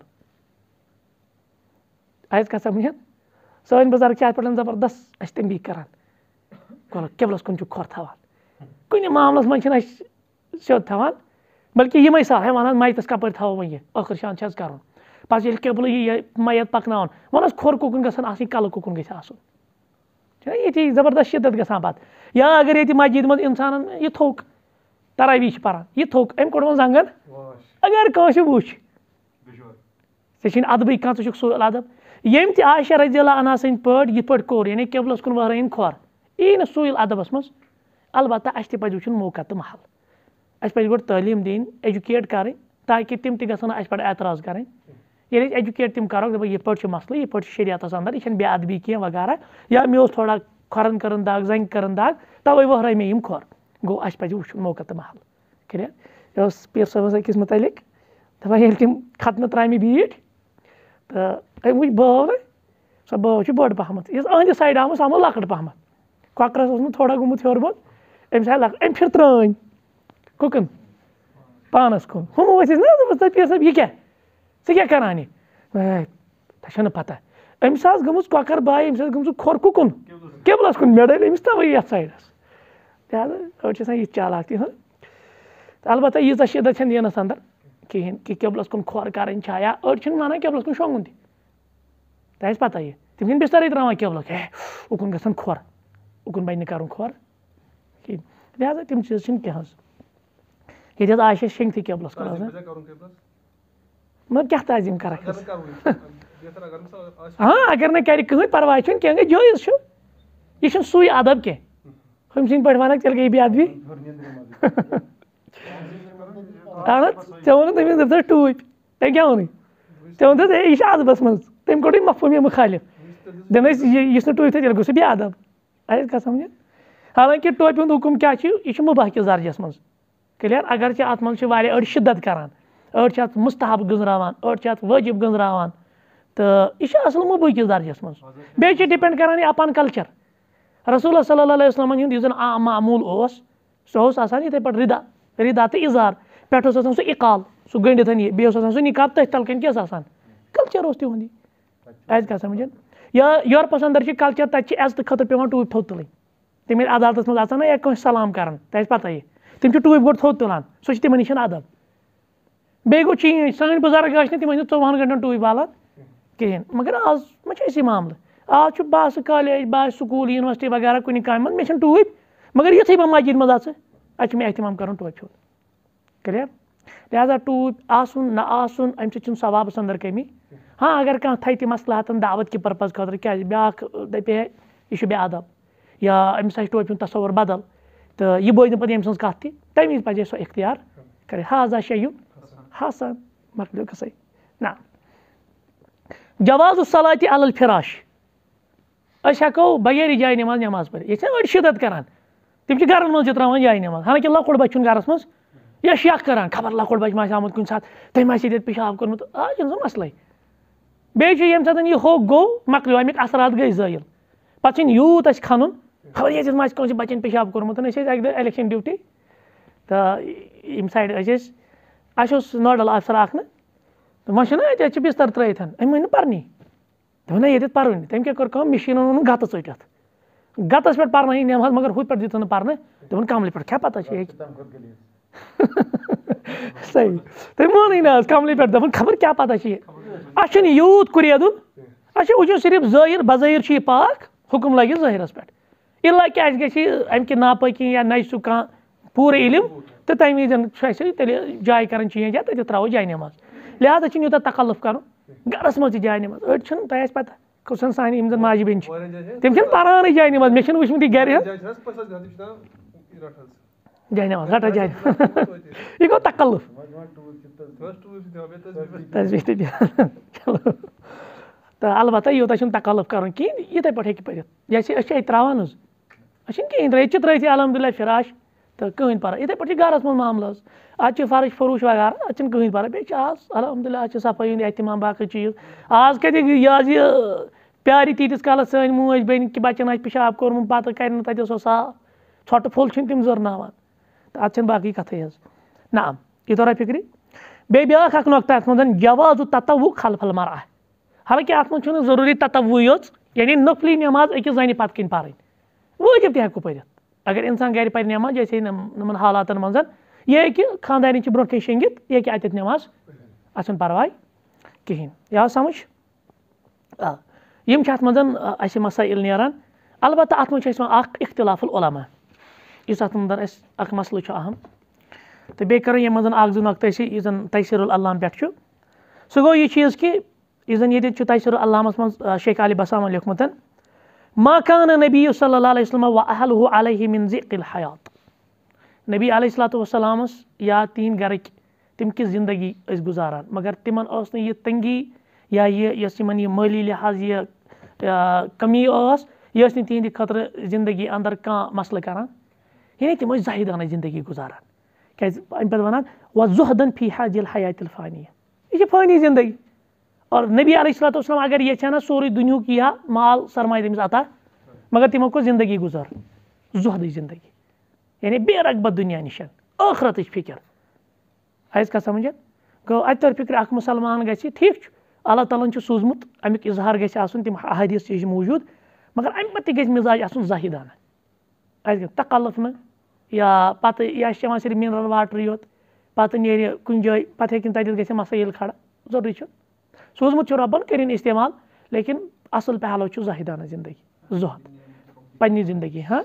آیَس کتھ سمجھن سٲنۍ بُزرگ چھِ اتھ پٮ۪ٹھ زبردست اَسہِ تنبیٖہ کران قبلس کُن چھُ کھۄر تھاوان کُنہِ معاملس منٛز چھِنہٕ اَسہِ سیوٚد تھاوان بلکہِ یِمے سوال ہے ونان مایتس کپٲرۍ تھاوو وۄنۍ یہِ ٲخٕر شان چھِ حظ کرُن پتہٕ ییٚلہِ قبلہٕ یہِ میت پکناوُن وَن حظ کھۄر کُکُن گژھن آسٕنۍ کلہٕ کُکُن گژھِ آسُن چھُنہ ییٚتہِ زبردست شِدت گژھان پتہٕ یا اگر ییٚتہِ مسجد منٛز اِنسانن یہِ تھوٚک تراوی چھِ پران یہِ تھوٚک أمۍ کوٚڑ وۄنۍ زنٛگن اگر کٲنٛسہِ وٕچھ ژےٚ چھِنہٕ ادبٕے کانٛہہ ژٕ چھُکھ سوء الادب ییٚمۍ تہِ عایشہ رضی اللہ عنہا سٕنٛدۍ پٲٹھۍ یِتھ پٲٹھۍ کوٚر یعنی قبلس کُن وہرٲیِن کھۄر یی نہٕ سوء الادبس منٛز البتہ اَسہِ تہِ پزِ وٕچھُن موقع تہٕ محل اَسہِ پزِ گۄڈٕ تعلیٖم دِنۍ ایجوکیٹ کرٕنۍ تاکہِ تِم تہِ گژھن نہٕ اَسہِ پٮ۪ٹھ اعتراض کرٕنۍ ییٚلہِ أسۍ ایجوکیٹ تِم کرو دَپو یِتھ پٲٹھۍ چھُ مسلہٕ یِتھ پٲٹھۍ چھُ شریعتس انٛدر یہِ چھنہٕ بے ادبی کینٛہہ وغیرہ یا مےٚ اوس تھوڑا کھۄرن کٔرٕن دگ زنٛگہِ کٔرٕن دگ توے وہرٲے مےٚ یِم کھۄر گوٚو اَسہِ پزِ وٕچھُن موقع تہٕ محل کِلیر یہِ اوس پیٖر صٲبس أکِس مُتعلِق دپان ییٚلہِ تِم ختنہٕ ترامہِ بیٖٹھۍ تہٕ أمۍ وٕچھ بٲو نہ سۄ بٲو چھِ بٔڑ پہمتھ یۄس أہنٛدِ سایڈٕ آمٕژ سۄ آمٕژ لۄکٕٹ پہمتھ کۄکرس اوس نہٕ تھوڑا گوٚمُت ہیوٚر بۄن أمِس آیہِ لۄکٕٹ أمۍ پھِر ترٲنۍ کُکُن پانس کُن ہُم ؤسِس نہ دوٚپُس پیٖر صٲب یہِ کیاہ ژٕ کیاہ کران یہِ تۄہہِ چھو نہٕ پتہ أمِس آسہٕ گٔمٕژ کۄکر باے أمِس آسہِ گٔمٕژ کھۄر کُکُن قبلس کُن مےٚ ڈٔلۍ أمِس تَوے یتھ سایڈس لہٰذا أڑۍ چھِ آسان یِتھ چالاک تہِ تہٕ البتہ ییٖژاہ شِدت چھنہٕ دیٖنس انٛدر کِہینۍ کہِ قبلس کُن کھۄر کرٕنۍ چھا یا أڑۍ چھِنہٕ مانان قبلس کُن شۄنٛگُن تہِ تۄہہِ آسہِ پتہ یہِ تِم چھِنہٕ بِسترٕے تراوان قبلس ہے اُکُن گژھن کھۄر اُکُن بنہِ نہٕ کرُن کھۄر کِہینۍ لہٰذا تِم چیٖز چھِنہٕ کینٛہہ حظ ییٚتہِ حظ عایشہ شیٚنگتھٕے قبلس کُن آسان مگر کیاہ تعظیٖم کرکھ ہاں اگر نہٕ کرِ کٕہٕنۍ پرواے چھُنہٕ کینٛہہ گٔے جٲیِز چھُ یہِ چھُنہٕ سُے ادب کینٛہہ ہُمۍ سٕنٛدۍ پٲٹھۍ ونکھ تیٚلہِ گٔے بے ادبی اہن حظ ژےٚ ووٚنُتھ تٔمِس دٔپۍزٮ۪س ٹوٗپۍ تٔمۍ کیاہ ووٚنُے ژےٚ ووٚنُتھ ہے یہِ چھُ ادبس منٛز تٔمۍ کوٚڑُے مفہوٗمی مُخالِف دپان ٲسۍ یُس نہٕ ٹوٗپۍ تھایہِ تیٚلہِ گوٚو سُہ بے ادب آیَس کتھ سمجھ حالانکہِ ٹوپہِ ہُنٛد حُکُم کیاہ چھُ یہِ چھُ مُباح کِس درجس منٛز کِلیر اگرچہِ اتھ منٛز چھِ واریاہ أڑۍ شِدت کران أڑۍ چھِ اتھ مُستحب گٔنٛزراوان أڑۍ چھِ اتھ وٲجب گٔنٛزراوان تہٕ یہِ چھُ اصل مُباح کِس درجس منٛز بیٚیہِ چھِ ڈِپینڈ کران یہِ اپان کلچر رسولہ صلی اللہ علیہ وسلمن ہُنٛد یُس زن عام معموٗل اوس سُہ اوس آسان یِتھٕے پٲٹھۍ رِدا رِدا تہٕ اِزار پٮ۪ٹھٕ اوس آسان سُہ اِقال سُہ گٔنڈِتھ یہِ بیٚیہِ اوس آسان سُہ نِقاب تٔتھۍ تل کَنۍ کیاہ اوس آسان کلچر اوس تِہُنٛد یہِ آسہِ کتھ سمجھن یا یورپس انٛدر چھِ کلچر تتہِ چھِ عزتہٕ خٲطرٕ پیٚوان ٹوٗپۍ تھوٚد تُلٕنۍ تِم ییٚلہِ عدالتس منٛز اژان نہ یا کٲنٛسہِ سلام کران تۄہہِ آسہِ پتہ یہِ تِم چھِ ٹوٗپۍ گۄڈٕ تھوٚد تُلان سُہ چھُ تِمن نِش ادب بیٚیہِ گوٚو چینج سٲنۍ بُزرگ ٲسۍ نہٕ تِم ٲسۍ نہٕ ژۄوُہن گنٹن ٹوٗپۍ والان کِہینۍ مگر آز ما چھِ اَسہِ معاملہٕ آز چھُ بہٕ آسہٕ کالیج بہٕ آسہٕ سکوٗل یونیورسٹی وغیرہ کُنہِ کامہِ منٛز مےٚ چھِنہٕ ٹوٗپۍ مگر یُتھُے بہٕ مسجد منٛز اژٕ اَتہِ چھُ مےٚ احتِمام کرُن ٹوپہِ ہُنٛد کِلیر لہٰذا ٹوٗپۍ آسُن نہ آسُن اَمہِ سۭتۍ چھُنہٕ ثوابَس اَندَر کٔمی ہاں اگر کانٛہہ تھایہِ تہِ مَسلحاتَن دعوت کہِ پٔرپَز خٲطرٕ کیٛازِ بیٛاکھ دَپہِ ہے یہِ چھُ بے اَدب یا أمِس آسہِ ٹوپہِ ہُنٛد تصوُر بدل تہٕ یہِ بوزِ نہٕ پَتہٕ ییٚمہِ سٕنٛز کَتھ تہِ تَمہِ وِزِ پَزِ اَسہِ سۄ اختیار کَرٕنۍ ہاضا شیُن حسن مۄکلیو قٕصَے نہ جواز الصلاۃ علی الفراش أسۍ ہٮ۪کو بغیر جایہِ نٮ۪ماز نٮ۪ماز پٔرِتھ ییٚتہِ چھِنہ أڑۍ شِدت کَران تِم چھِ گَرَن منٛز تہِ ترٛاوان جایہِ نٮ۪ماز حالانکہِ لۄکُٹ بَچہِ چھُنہٕ گَرَس منٛز یا شک کَران خبر لۄکُٹ بَچہِ ما آسہِ آمُت کُنہِ ساتہٕ تٔمۍ آسہِ ییٚتہِ پِشاب کوٚرمُت آز چھُنہٕ سُہ مَسلَے بیٚیہِ چھُ ییٚمہِ ساتہٕ یہِ ہوٚکھ گوٚو مۄکلیو اَمیُک اثرات گٔے زٲیِل پَتہٕ چھِنہٕ یوٗت اَسہِ کھَنُن خبر ییٚتٮ۪تھ ما آسہِ کٲنٛسہِ بَچَن پِشاب کوٚرمُت أسۍ ٲسۍ اَکہِ دۄہ اٮ۪لٮ۪کشَن ڈیوٗٹی تہٕ ییٚمہِ سایڈٕ أسۍ ٲسۍ اَسہِ اوس نوڈَل آفِسَر اَکھ نہٕ تہٕ وۄنۍ چھُنہ اَتہِ چھِ بِستَر ترٛٲیِتھ أمۍ مٲنۍ نہٕ پَرنی دوٚپُن نہ ییٚتٮ۪تھ پَرُن تٔمۍ کیٛاہ کوٚر کٲم مِشیٖنَن اوٚنُن گَتہٕ ژٔٹِتھ گَتَس پٮ۪ٹھ پَرنٲیِن نٮ۪ماز مگر ہُتھ پٮ۪ٹھ دِژٕن نہٕ پَرنہٕ دوٚپُن کَملہِ پٮ۪ٹھ کیٛاہ پَتہ چھِ ییٚکہِ صحیح تٔمۍ مونٕے نہٕ حظ کَملہِ پٮ۪ٹھ دوٚپُن خبر کیٛاہ پَتہ چھِ یہِ اَسہِ چھُنہٕ یوٗت کُریدُن اَسہِ چھُ وٕچھُن صرف ظٲہِر بظٲہِر چھُ یہِ پاک حُکُم لَگہِ ظٲہِرَس پٮ۪ٹھ اِلا کہِ اَسہِ گژھِ اَمہِ کہِ ناپٲکی یا نَیہِ سُہ کانٛہہ پوٗرٕ علم تہٕ تَمہِ وِزِ چھُ اَسہِ تیٚلہِ جاے کَرٕنۍ چینٛج یا تَتٮ۪تھ ترٛاوو جاے نٮ۪ماز لہٰذا چھُنہٕ یوٗتاہ تکلُف کَرُن گَرَس منٛز تہِ جاے نٮ۪ماز أڑۍ چھِنہٕ تۄہہِ آسہِ پَتہ کُسَن سانہِ یِم زَن ماجہِ بیٚنہِ چھِ تِم چھِنہٕ پَرانٕے جاے نٮ۪ماز مےٚ چھِنہٕ وٕچھمُت یہِ گَرِ جاے نٮ۪ماز رَٹا جاے یہِ گوٚو تکلُف چلو تہٕ البتہ یوٗتاہ چھُنہٕ تکلُف کَرُن کِہیٖنۍ یِتھَے پٲٹھۍ ہیٚکہِ پٔرِتھ جیسے أسۍ چھِ اَتہِ ترٛاوان حظ أسۍ چھِنہٕ کِہیٖنۍ ترٛٲیِتھ چھِ ترٛٲیتھٕے الحمدُاللہ فراش تہٕ کٕہٕنۍ پَرواے یِتھَے پٲٹھۍ چھِ گَرَس منٛز معاملہٕ حظ اَتھ چھِ فرٕش فروٗش وغیرہ اَتھ چھِنہٕ کٕہٕنۍ پَرواے بیٚیہِ چھِ آز الحمدُاللہ اَتھ چھِ صفٲیی ہُنٛد احتِمام باقٕے چیٖز آز کَتہِ یہِ حظ یہِ پیارِ تیٖتِس کالَس سٲنۍ موج بیٚنہِ کہِ بَچَن آسہِ پِشاب کوٚرمُت پَتہٕ کَرِ نہٕ تَتہِ سۄ صاف ژھۄٹہٕ پھوٚل چھِنہٕ تِم زٔرناوان تہٕ اَتھ چھَنہٕ باقٕے کَتھٕے حظ نہ یہِ تورا فِکرِ بیٚیہِ بیٛاکھ اَکھ نۄقطہٕ اَتھ منٛز جوازُ تَتَوُ خلف المرأة حالانکہِ اَتھ منٛز چھُنہٕ ضروٗری تَتَوُے یوت یعنی نفلی نٮ۪ماز أکِس زَنہِ پَتہٕ کِنۍ پَرٕنۍ وٲجِب تہِ ہٮ۪کو پٔرِتھ اگر اِنسان گَرِ پَرِ نٮ۪ماز جیسے یِمَن حالاتَن منٛز یہِ ہیٚکہِ خانٛدارٮ۪ن چھِ برونٛٹھ کَنۍ شیٚنٛگِتھ یہِ ہیٚکہِ اَتٮ۪تھ نٮ۪ماز اَتھ چھُنہٕ پَرواے کِہیٖنۍ یہِ آو سَمٕجھ آ یِم چھِ اَتھ منٛز اَسہِ مسٲیِل نیران البتہ اَتھ منٛز چھُ اَسہِ وۄنۍ اَکھ اختِلاف العلما یُس اَتھ منٛز اَسہِ اَکھ مَسلہٕ چھُ اہم تہٕ بیٚیہِ کَرو ییٚمہِ منٛز اَکھ زٕ نۄقطہٕ أسۍ یُس زَن تَیسیٖر العلام پٮ۪ٹھ چھُ سُہ گوٚو یہِ چیٖز کہِ یُس زَن ییٚتٮ۪تھ چھُ تَیسیٖر العلامَس منٛز شیخ علی بسامَن لیوٚکھمُت ما کان نبی صلی اللہ علیہ وسلم و اہلہ علیہ من ذِقِ الحیات نبی علیہ الصلاتُ وسلامَس یا تِہِنٛدۍ گَرٕکۍ تِم کِژھ زندگی ٲسۍ گُزاران مگر تِمَن ٲس نہٕ یہِ تنٛگی یا یہِ یۄس یِمَن یہِ مٲلی لحاظ یہِ کمی ٲس یہِ ٲس نہٕ تِہِنٛدِ خٲطرٕ زندگی اَندَر کانٛہہ مَسلہٕ کَران یعنی تِم ٲسۍ زاہِدانہ زندگی گُزاران کیٛازِ اَمہِ پَتہٕ وَنان وَ زُہدن فی حاجِ الحیاتِ الفانیہ یہِ چھِ فٲنی زندگی اور نبی علیہ الصلاتُ وسلام اگر ییٚژھِ ہا نا سورُے دُنیہُک یی ہا مال سرمایہِ تٔمِس عطا مگر تِمو کوٚر زندگی گُزار زُہدٕچ زندگی یعنی بے رغبت دُنیا نِش ٲخرتٕچ فِکر آیَس کَتھ سَمجھ گوٚو اَتہِ تور فِکرِ اَکھ مُسلمان گژھِ ٹھیٖک چھُ اللہ تعالیٰ ہَن چھُ سوٗزمُت اَمیُک اِظہار گژھِ آسُن تِم احادیٖث تہِ چھِ موٗجوٗد مگر اَمہِ پَتہٕ تہِ گژھِ مِزاج آسُن زاہِدانہ اَسہِ گژھِ تکلُف نہٕ یا پَتہٕ یہِ آسہِ چٮ۪وان صرف مِنرَل واٹرٕے یوت پَتہٕ نیرِ کُنہِ جایہِ پَتہٕ ہیٚکہِ نہٕ تَتٮ۪تھ گژھِ مسٲیِل کھڑا ضروٗری چھُ سوٗزمُت چھُ رۄبَن کٔرِنۍ اِستعمال لیکِن اَصٕل پہلو چھُ زاہِدانہ زندگی زُہد پنٛنہِ زندگی ہاں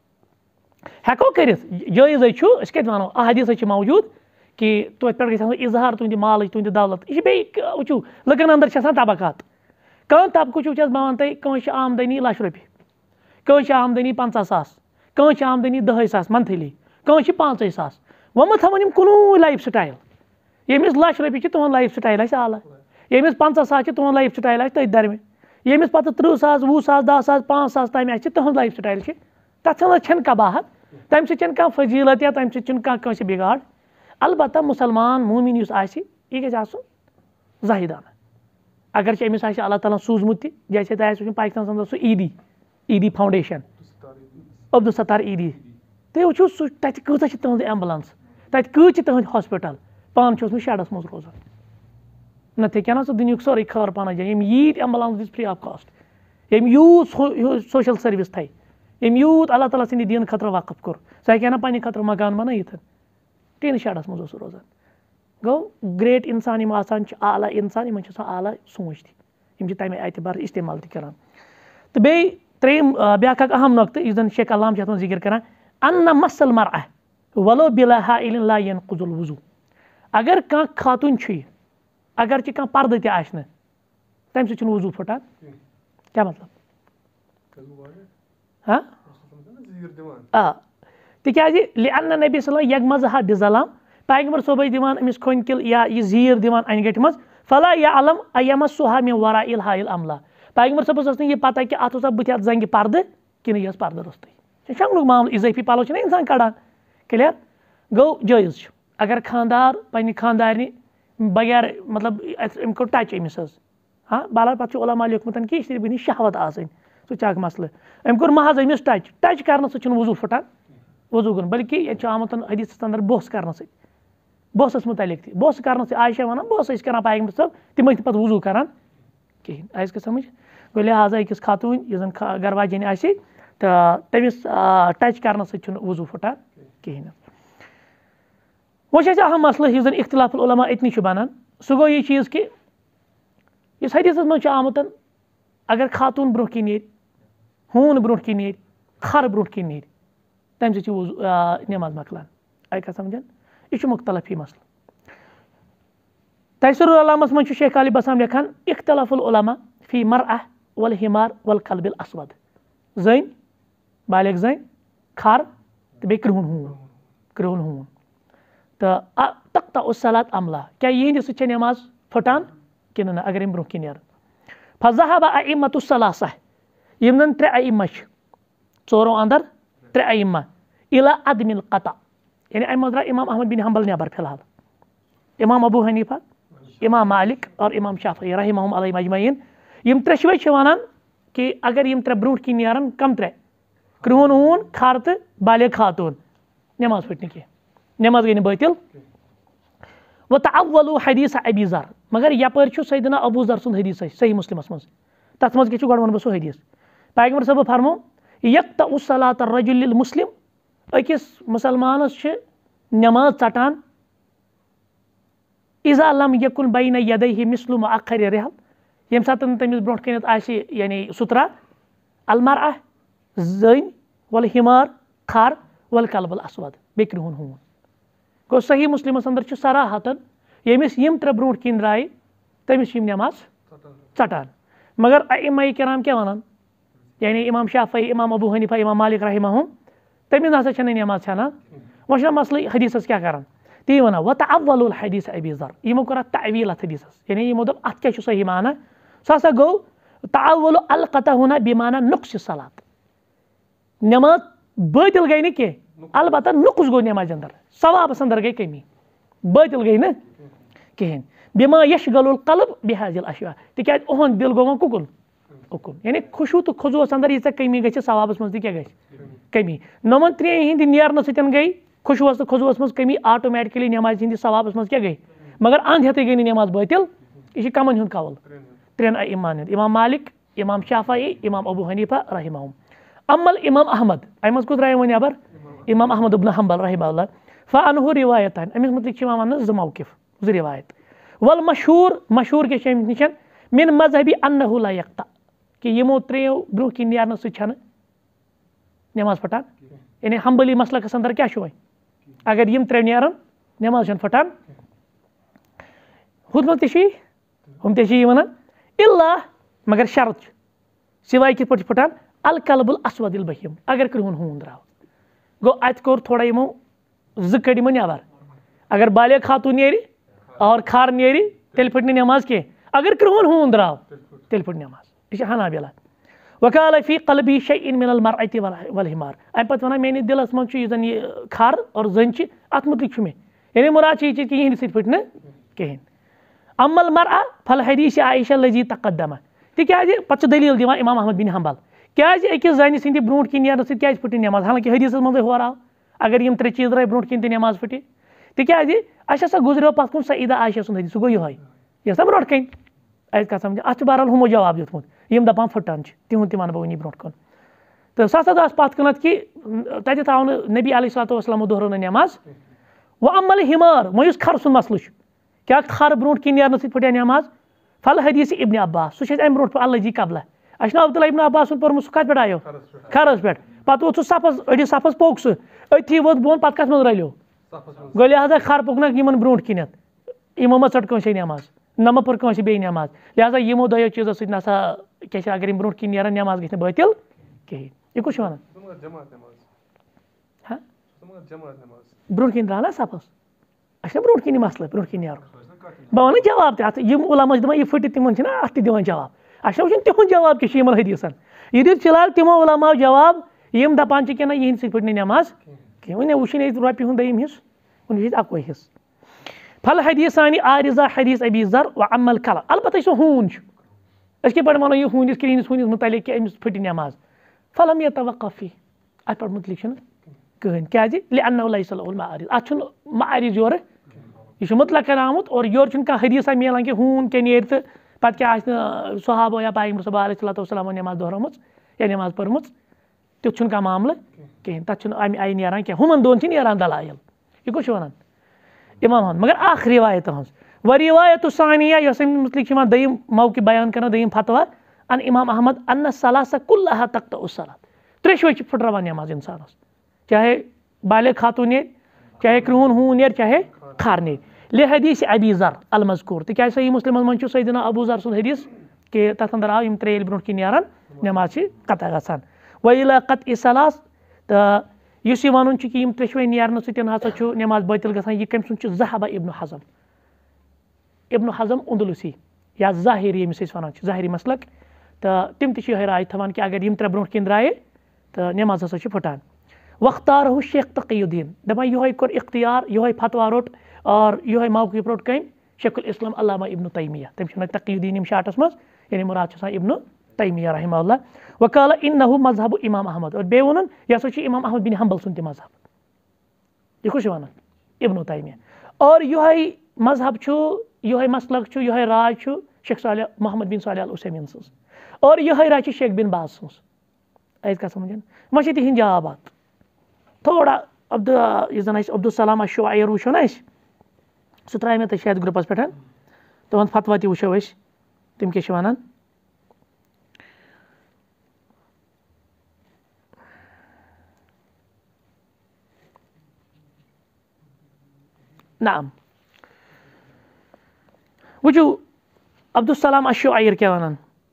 ہٮ۪کو کٔرِتھ جٲیزٕے چھُ أسۍ کَتہِ وَنو احادیٖث چھِ موجوٗد کہِ توتہِ پٮ۪ٹھ گژھِ آسُن اِظہار تُہنٛدِ مالٕچ تُہنٛدِ دولت یہِ چھِ بیٚیہِ وٕچھِو لُکَن اَندَر چھِ آسان طبقات کانٛہہ طبقہٕ چھُ وٕچھ حظ بہٕ وَنہٕ تۄہہِ کٲنٛسہِ چھِ آمدٔنی لَچھ رۄپیہِ کٲنٛسہِ چھِ آمدٔنی پنٛژاہ ساس کٲنٛسہِ چھِ آمدٔنی دَہَے ساس منتھلی کٲنٛسہِ چھِ پانٛژَے ساس وۄنۍ مہ تھاوَن یِم کُنُے لایف سِٹایِل ییٚمِس لَچھ رۄپیہِ چھِ تُہُنٛد لایف سِٹایِل آسہِ اعلیٰ ییٚمِس پنٛژاہ ساس چھِ تُہُنٛد لایف سِٹایِل آسہِ تٔتھۍ درمہِ ییٚمِس پَتہٕ تٕرٛہ ساس وُہ ساس دَہ ساس پانٛژھ ساس تام آسہِ تُہُنٛد لایف سِٹایِل چھِ تَتھ منٛز چھَنہٕ کباہت تَمہِ سۭتۍ چھَنہٕ کانٛہہ فٔضیٖلت یا تَمہِ سۭتۍ چھُنہٕ کانٛہہ کٲنٛسہِ بِگاڑ البتہ مُسلمان موٗمِن یُس آسہِ یہِ گژھِ آسُن زاہِدانہ اگر چھِ أمِس آسہِ اللہ تعالیٰ ہَن سوٗزمُت تہِ جیسے تۄہہِ آسہِ وٕچھُن پاکِستانَس منٛز سُہ عیٖدی عیٖدی فاوُنٛڈیشَن عبدالستار عیٖدی تُہۍ وٕچھِو سُہ تَتہِ کۭژاہ چھِ تٕہٕنٛز ایمبُلَنس تَتہِ کۭتۍ چھِ تٕہٕنٛدۍ ہاسپِٹل پانہٕ چھُ اوسمُت شَڈَس منٛز روزان نَتہٕ ہیٚکہِ ہا نہ سُہ دُنیُہُک سورُے خبر پانَس جاے ییٚمۍ ییٖتۍ ایمبُلَنس دِژ فرٛی آف کاسٹ ییٚمۍ یوٗت سوشَل سٔروِس تھایہِ ییٚمۍ یوٗت اللہ تعالیٰ سٕنٛدِ دیٖنہٕ خٲطرٕ وقف کوٚر سُہ ہیٚکہِ ہا نہ پنٛنہِ خٲطرٕ مکان بَنٲیِتھ ٹیٖنہٕ شَڈَس منٛز اوس سُہ روزان گوٚو گرٛیٹ اِنسان یِم آسان چھِ اعلیٰ اِنسان یِمَن چھِ آسان اعلیٰ سونٛچ تہِ یِم چھِ تَمہِ اعتبار اِستعمال تہِ کَران تہٕ بیٚیہِ ترٛیٚیِم بیٛاکھ اَکھ اہم نۄقطہٕ یُس زَن شیخ علام چھِ اَتھ منٛز ذِکِر کَران اَنَّ مَسَل مَرأة وَلو بِلا حائِلٍ لا ينقض الوضوٗ अगर कह खातून अगर कह पर्द तम सह वजू फुटान क्या मतलब हाँ आ तिकाज लिअन्न नबी सल्लल्लाहु यगमज़हा बिज़लाम पैगम्बर सोब दिवान अमिस खोनकिल या यह जीर दिवान अनगट मज फला यअलम अयमस्सुहा मिन वराइल हाइल अमला पैगम्बर सोबस नी यह पता कि अत बुथ जंग पर्द कि यह पर्द रुस्तै शंगलुक मामल इजाफी पलो इंसान कड़ान क्लियर गो जायज़ अगर खानदार पन्ने खानदारनि बगैर मतलब अम को टच अमिस हाँ बहरहाल पे उलमा लिखमुत कि यह सिर्फ शहवत आसन सह मसल अम कोर महज अमिस टच टच कर वजू फुटान वजू कर बल्कि ये आमुत हदीस अंदर बोस कर बोसस मुतलिक थी बोस कर आयशा वन बोस कर पैगम्बर सब तम पे वजू कर कहें आयस के समझ गो लिहाजा अकिस खातून यह घर वाजन आ तो तमिस टच कर वजू फुटान कहें वो अहम मसल यह जन इख्तिलाफुल उलमा इतनी बनान सह गो यह चीज़ कि इस हदीस मज आमुत अगर खातून ब्रोह किन नीर हून ब्रोह किन नीर खर ब्रोह किन नीर तम सह नमाज मकलान आई क्या समझान यह मुख्तलफ मसल तैसरुल अलामस मज शेख अली बसाम लिखान इख्तिलाफुल उलमा फी मरअह वल हिमार वल कल्बिल अस्वद जन बालिग जन खर तो बे क्रिहुन हून क्रिहुन हून तो तख्ता सलात अमला क्या यहद सह नमाज फुटान कि ना अगर अम ब्रोह किन नीर फज़हब अइम्मतुस सलासा यम जन त्रे अइम्मा चोरों अंदर त्रे अइम्मा इला अदमिल क़ता यानी अम मज इमाम अहमद बिन हम्बल नबर फिलहाल इमाम अबू हनीफा इमाम मालिक और इमाम शाफी रहमहुम अलैहिम अजमईन यम त्रेशवे वनान कि अगर यम त्रे ब्रोह किन नीरन कम त्रे क्रिहुन ऊन खर तो बालिग खातून नमाज फट कह नमाज गई बातिल व तअव्वलु हदीस अबी ज़र मगर यपर सैयदना अबू ज़र सुन हदीस सही मुस्लिमस मज तथ मज क्या गो वन बह सह हदीस पैगम्बर साहब फरमो यक़्तउ सलात अर्रजुलिल मुस्लिम अकिस मुसलमानस नमाज चटान इज़ा लम यकुन बैन यदैहि मिस्लु मुअख्खरि रिहल यम सात तमिस ब्रोह कनित आसि यानी सुतरा अलमरअह जन वल हिमार खर वल कल्बुल अस्वद बे क्रिहुन हून गो सही मुस्लिमस अंदर सराहतन यमिस यम त्रे ब्रोह किन द्राय तमिस नमाज चटान मगर अइम्मा किराम क्या वनान यानी इमाम शाफी इमाम अबू हनीफा इमाम मालिक रहमहुम तमिस ना नमाज छानान वह मसल हदीस क्या करान ती वन व तअव्वलुल हदीस अबी ज़र यमो कर तअवील अत हदीस यानी यमो दप अत क्या सही माना सह हसा गो तअव्वुलु अल क़ता हुना बिमाना नुक्स सलात नमाज बातिल गई न कह अलबत्ता नुक्स गो नमाज अंदर सवाबस अंदर गई कमी बातिल गई न कहें बिमा यशगलुल क़ल्ब बिहाज़िल अशिया तिकाज ओहन दिल गो कुकुन उकुन यानी खुशू तो खुजुस अंदर यीचा कमी गई सवाबस मज क्या गई कमी नमन त्रे हिंद नेरन सतन गई खुशुस तो खुजुस मज कमी ऑटोमेटिकली नमाज हिंद सवाबस मज क्या गई मगर अंध हेतु गई नमाज बातिल यह कमन हुंद कौल त्रेन अइम्मान इमाम मालिक इमाम शाफी इमाम अबू हनीफा रहमहुम अम्मल इमाम अहमद अहमद को द्राय वन नबर इमाम अहमद इब्न हम्बल रहमहुल्लाह फ़अनहु रिवायतन अमिस मतलब वन ज मौक़िफ़ ज रिवायत वल मशहूर मशहूर के निशन मिन मज़हबी अन्नहु ला यक़्ता कि यमो त्रेयो ब्रोह किन नीरन सह नमाज फटान यानी हम्बली मसलकस अंदर क्या अगर यम त्रे नीरन नमाज फटान हुत मत हम ते वन इल्ला मगर शर्त सिवाय कित पे फटान अल कल्बुल अस्वदिल बहीम अगर क्रिहुन हून द्राव गो अत कोर थोड़ा यमो ज कड़ यमो नबर अगर बालिग खातून नेरी और खार नेरी तेल फट नमाज कह अगर क्रिहुन हून द्राव तेल फट नमाज यह हनाबिला वकाल फी क़ल्बी शैइन मिनल मरअति वल हिमार अम पे वन मेनिस दिलस मज जन यह खर और जन अत मुतलिक मे यानी मुराद यह कि यहद सत फट न कहें अम्मल मरअ फल हदीस आयशा लजी तक़द्दम तिकाज पे दलील दिवान इमाम अहमद बिन हम्बल क्या अकिस जन सिंद ब्रोह किन नीरन सत फट नमाज हालांकि हदीस मज हराव अगर यम त्रे चीज द्राय ब्रोह किन नमाज फटे तिकाज अस गुजरो पे कुन सईदा आयशा सुन हदीस सह गो यह यह ब्रोह कन अस क्या समझ अत बहरहाल हमो जवाब दितमुत यम दपान फटान तिहुंद वन बह वनी ब्रोह कन तो सह पत कनत कि तत आव नबी अलैहिस्सलातु वस्सलाम दोहरो नमाज व अम्मल हिमार वह खर सुन मसल क्या खर ब्रोह किन नीरन सत फटे नमाज फल हदीस इब्न अब्बास सह अम ब्रोह अल्लाह जी कबला अस अब्दुल्ला इब्न अब्बास पोर्मुत सह कत पे आयो खरस पे पे वो सफस अड़िस सफस पोक सह अथी वो बोन पे कत मज रलो गो लिहाजा खर पुकनक यमन ब्रोट किनत यमो मा षट कंसे नमाज नम पर कंसे बे नमाज लिहाजा यमो दयो चीजों सत नसा क्या अगर ब्रोट किन नेरान नमाज गई बातिल कहें यह कुछ वन ब्रोट किन द्राव ना सफस अच्छा ब्रोट किन मसल ब्रोट किन नो बह वन जवाब तम उलमा दपान यह फट तिम अत दिवान जवाब अच्छा वो तिहद जवाब क्या हदीसन यह दित फिलहाल तिमो उलमा जवाब यम दपान कि ना यहद सत फट नमाज कहें वो वुन रोपि हूँ दम हिस्स वो अकोई हिस्स फल हदीसानी आरिजा हदीस अबी जर व अमल कल अलबत्ता यह हून पे वनो यह हूनिस क्रीनिस हूनिस मुतलिक कि अमिस फट नमाज फलम यह तवक़फ़ी अत पे मुतलिक कहें क्या मारिज अत मारिज योर यह मुतलक आमुत और योर कह हदीसा मिलान कि हून क्या नेर तो पे क्या सहाबो या पैगम्बर सल्लल्लाहु अलैहि वसल्लम नमाज दोहरामच या नमाज पर्म तुथ कह मामल कहें तथ अमि आई नेरान क्या हुमन दोन नेरान दलाइल यह कुछ वन इमाम अहमद मगर अख रिवायत हज व रिवायत सानिया यस मुतलिक दयिम मौके बयान कर दयिम फतवा अन इमाम अहमद अन्न सलासा कुल्लहा तक़्तउ सलात त्रेशवे फुटरावान नमाज इंसानस चाहे बालिग खातून नेर चाहे क्रून हून नेर चाहे खर नेर ले हदीस अबी जर अल मज़कूर तिक सही मुस्लिम मन सैदना अबू जर सुन हदीस कि तथ अंदर आव त्रे ब्रोट कि नेरान नमाज कता गसान वइला क़त्इ सलास तो इस वन कि त्रेशवे नेरन सतन हसा नमाज बातिल गसान यह कम सुन ज़हबा इब्न हज़म इब्न हज़म उंदलुसी या ज़ाहिरी यमिस वन ज़ाहिरी मसलक तो तम तह राय थवान कि अगर यम त्रे ब्रोट किन द्राये तो नमाज हसा फुटान वख्तार शेख तक़ीउद्दीन दपान यह कोर इख्तियार यह फतवा रोट और यह मौक़िफ़ रोट कम शेखुल इस्लाम अल्लामा इब्न तैमिया तम तक़ीउद्दीन शार्टस मज यानी मुराद इब्न तैमिया रहमहुल्लाह वक़ाल इन्नहु मज़हब इमाम अहमद और बे वोन यह इमाम अहमद बिन हम्बल सुन मज़हब यह कुछ वन इब्न तैमिया और यह मज़हब यह मसलक यह राय शेख साले मोहम्मद बिन साले अल उसैमीन सज और यह राय शेख बिन बाज सज आयत का समझन वह तिहद जवाब थोड़ा अब्दु यह अब्दुलसलाम अश्शुआइर वो ना सह त्रा मे शायद ग्रुपस पे तुहद फतवा तो वो तम क्या वन नाम वो अब्दुलसलाम अश्शुआइर क्या वन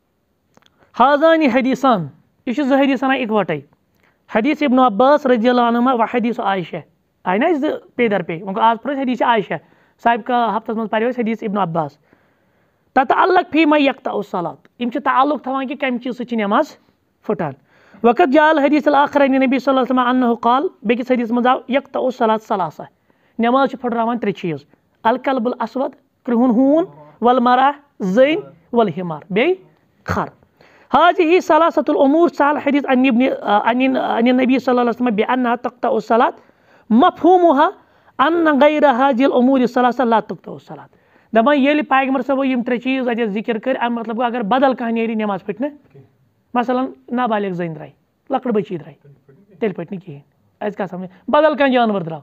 हाज़ानी हदीसान यह ज़ हदीस वन इकवटे हदीस इब्न अब्बास रज़ियल्लाहु अन्हुमा व हदीस आयशा आय ना ज पे दर पे वो आज पर हदीस आयशा साहिब का हफ्तस मज पे हदीस इब्न अब्बास ततअल्लक फी मा यक़्तउ सलात यम ताल्लुक थवान कि कम चीज से नमाज फुटान वक़्त जाल हदीस आखर नबी सल्लल्लाहु अलैहि वसल्लम अन्नहु क़ाल बेकिस हदीस मज आव यक़्तउ सलात सलासा नमाज फुटरावान त्रे चीज अल कल्बुल अस्वद क्रुहन हून वल मरा ज़ैन वल हिमार बे खर हाज़िही सलासतुल उमूर साल हदीस अन इब्न अन नबी सल्लल्लाहु अलैहि वसल्लम बिअन्नहा तक़्तउ सलात मफ़हूमुहा अन्न गैर हाज़िल उमूर सलासा ला तक़्तउ सलात दपान ये पैगम्बर सबो यम त्रे चीज अत जिक्र कर अम मतलब अगर बदल कह नेरी नमाज फटने मसलन नाबालिग ज़ैन द्राय लकड़ बची द्राय तेल फटने कहें अत क्या समझ बदल कह जानवर द्राव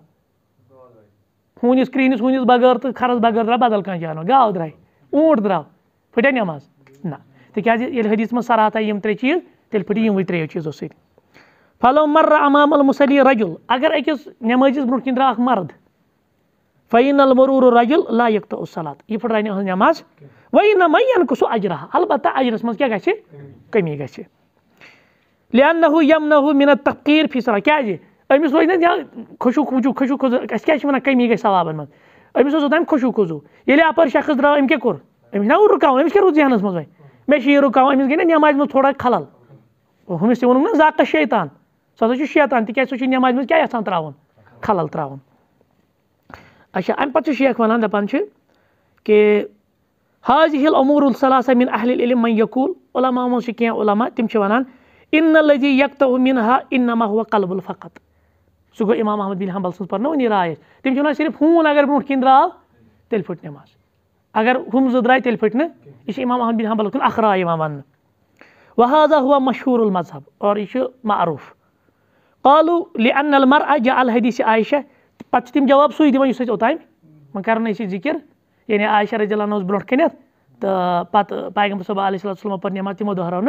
हूनिस क्रीनिस हूनिस बगैर तो खरस बगैर द्राव बदल कह जानवर गाव द्राय ऊँट द्राव फटा नमाज ना तिकाज ये हदीस में सराहता यम त्रे चीज तेल फटी यम त्रेयो चीजों से फलो मर्र अमाम अल मुसल्ली रजुल अगर अकिस नमाजिस ब्रोट किन द्राव मर्द फ़इनल मरूर रजुल ला यक़्तउ सलात यह फुटराय नमाज वइन्नमा यनकुसु अजरहा अलबत्ता अजरस मज क्या गछे कमी गछे लिअन्नहु यमनहु मिन अत-तफ़क़ीर फ़ी सलात क्या अमिस रोज ना खुशू खुजू खुशू खुजू अस क्या वन कमी गई सवाबन मज अमिस ओस खुशू खुजू ये अपर शख्स द्राव अम क्या कोर अमिस ना रुकाव अमिस क्या रोज जहनस मज वे मे यह रुकाव अमिस गई ना नमाज में थोड़ा खलल हमिस तह वोन ना ज़ाक़त शैतान सह शैतान तिक सह नमाज में क्या यसान त्रावन खलल त्रावन अच्छा अम पे शेख वन दपान कि हाज़िहिल उमूरुल सलासा मिन अहलिल इल्म मन यक़ूल उलमा मज कह उलमा तम वन इन्नल्लज़ी यक़्तउ मिनहा इन्नमा हुवा क़ल्बुल फ़क़त सह गो इमाम अहमद बिन हम्बल सज पर वन राय तम वन सिर्फ हून अगर ब्रोट किन द्राव तेल फुट नमाज अगर हम ज द्राय तेल फुट यह इमाम अहमद बिन हम्बल कुन अख राय वन वहाज़ा हुवा मशहूरुल मज़हब और यह मारूफ क़ालू लिअन्नल मरअ जअल हदीस आयशा पे तम जवाब सू दिन ओतान वो कर जिक्र यानी आयशा रज़ियल्लाहु अन्हा ब्रोट कन तो पे पैगम्बर सल्लल्लाहु अलैहि वसल्लम पर नमाज तमो दोहराव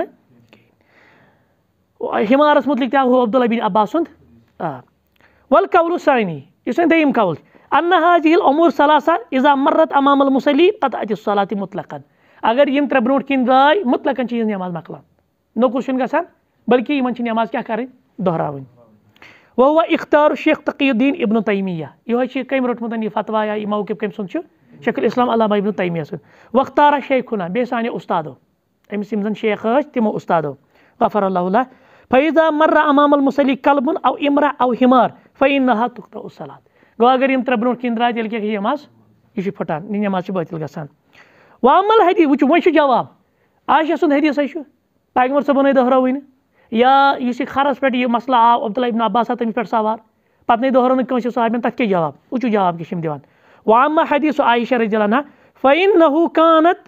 हिमारस मुतलिक तह अब्दुल्ला बिन अब्बास सुंद वल कौलु सानी यह दयम कौल अन्ना हाजिल उमूर सलासा इज़ा मर्रत अमामल मुसल्ली क़तअत सलाति मुतलकन अगर यम त्रे ब्रोट किन द्राय मुतलकन चीज नमाज मकलान नोकुर छुन गसान बल्कि यमन नमाज क्या करें दोहरावन वह हुआ इख्तार शेख तकीउद्दीन इब्न तैमिया यह कम रोटमुत यह फतवा या मौक़िफ़ कम सुन शेख इस्लाम अल्लामा इब्न तैमिया सुन वख्तारा शेखुना बे साने उस्तादो अमिस यम जन शेख तिमो उस्तादो गफर अल्लाहु लह फ़इज़ा मर्रा अमामल मुसल्ली कल्बुन औ इमरा औ हिमार फ़इन्नहा तुक़तउ सलात गो अगर यम त्रे ब्रोट किन द्राय तेल क्या नमाज यह फटान नमाज बातिल गसान वामल हदीस वो वो जवाब आयशा सुन हदीस पैगम्बर सबन दोहराव या इस खरस पे यह मसला आव अब्दुल्लाह इब्न अब्बास तमिस पे सवार पत्नी दोहरो नंस साहबन तथ क्या जवाब वो जवाब क्या दिवान वामा हदीस आयशा रज़ियल्लाहु अन्हा फ़इन्नहु कानत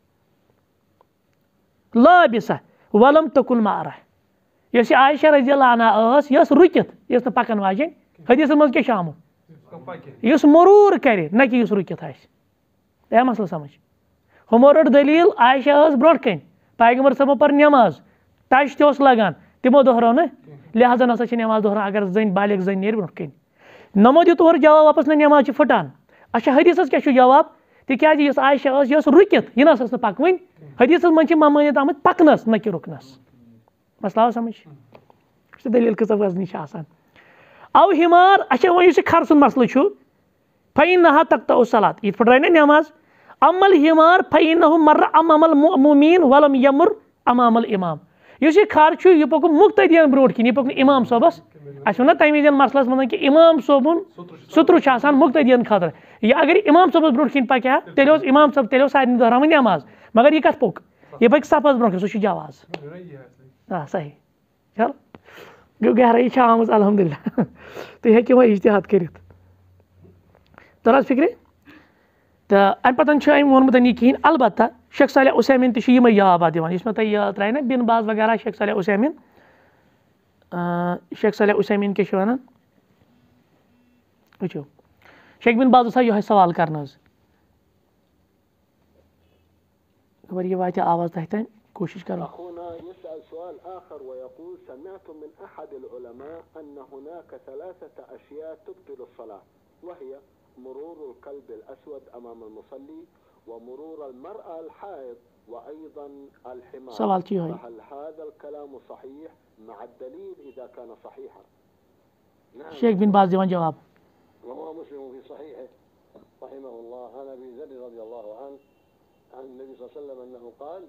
लाबिसा वलम तकुन मारा यस आयशा रज़ियल्लाहु अन्हा यस रुकित यस न पकन वाजन हदीस मज क्या आमुत यस मरूर करे न कि यस रुकित आया मसला समझ हमो रट दलील आयशा ब्रोट कन पैगम्बर सबो पर नमाज तश तस लगान तमो दोहराव न लिहाजा नसा नमाज दोहरान अगर जन बालिग जन नेर ब्रोट कन नमो दित और जवाब वापस न नमाज फटान अच्छा हदीस क्या जवाब तिकाज यस आयशा यस रुकित यह नस पकवन हदीस मन ममानियत आमत पकनस न कि रुकनस मसला आव समझ दलील कस वजनी अव हिमार अच्छा वो खर सुन मसल फ़इन्नहा तक़तउ सलात इत फटाय न नमाज अमल हिमार फ़इन्नहु मर्रा अमामल मुअम्मिन वलम यमुर अमामल इमाम यह खर यह पक मुक्तदियन ब्रोट किन यह पक इमाम सोबस अस वो तम वजन मसलस मन कि इमाम सोबुन सुत्र मुक्तदियन खतर यह अगर इमाम सोबस ब्रोट किन पक तेल इमाम सब तेल सारे दोहराव नमाज मगर यह कत पोक यह पक सफस ब्रोट सह जवाज हाँ सही चल गो गहराई आम अलहमदिल्ला तुम हेको वह इज्तिहाद कर तर फिक्र तो अम पे वोनमुत यह कहें अलबत्ता शेख सालेह उसैमीन तम याद दिवान इस मे याद त्रा ना बिन बाज वगैरह शेख सालेह उसैमीन शेख सालेह उसैमीन क्या वन वो शेख बिन बाज यह सवाल कर यह वात आवाज तह तम कोशिश करो مرور الكلب الأسود أمام المصلي ومرور المرأة الحائض وأيضا الحمار سوال فهل هذا الكلام صحيح مع الدليل إذا كان صحيحا؟ نعم. شيخ بن باز ديوان جواب وهو مسلم في صحيحه رحمه الله عن أبي ذر رضي الله عنه عن النبي صلى الله عليه وسلم أنه قال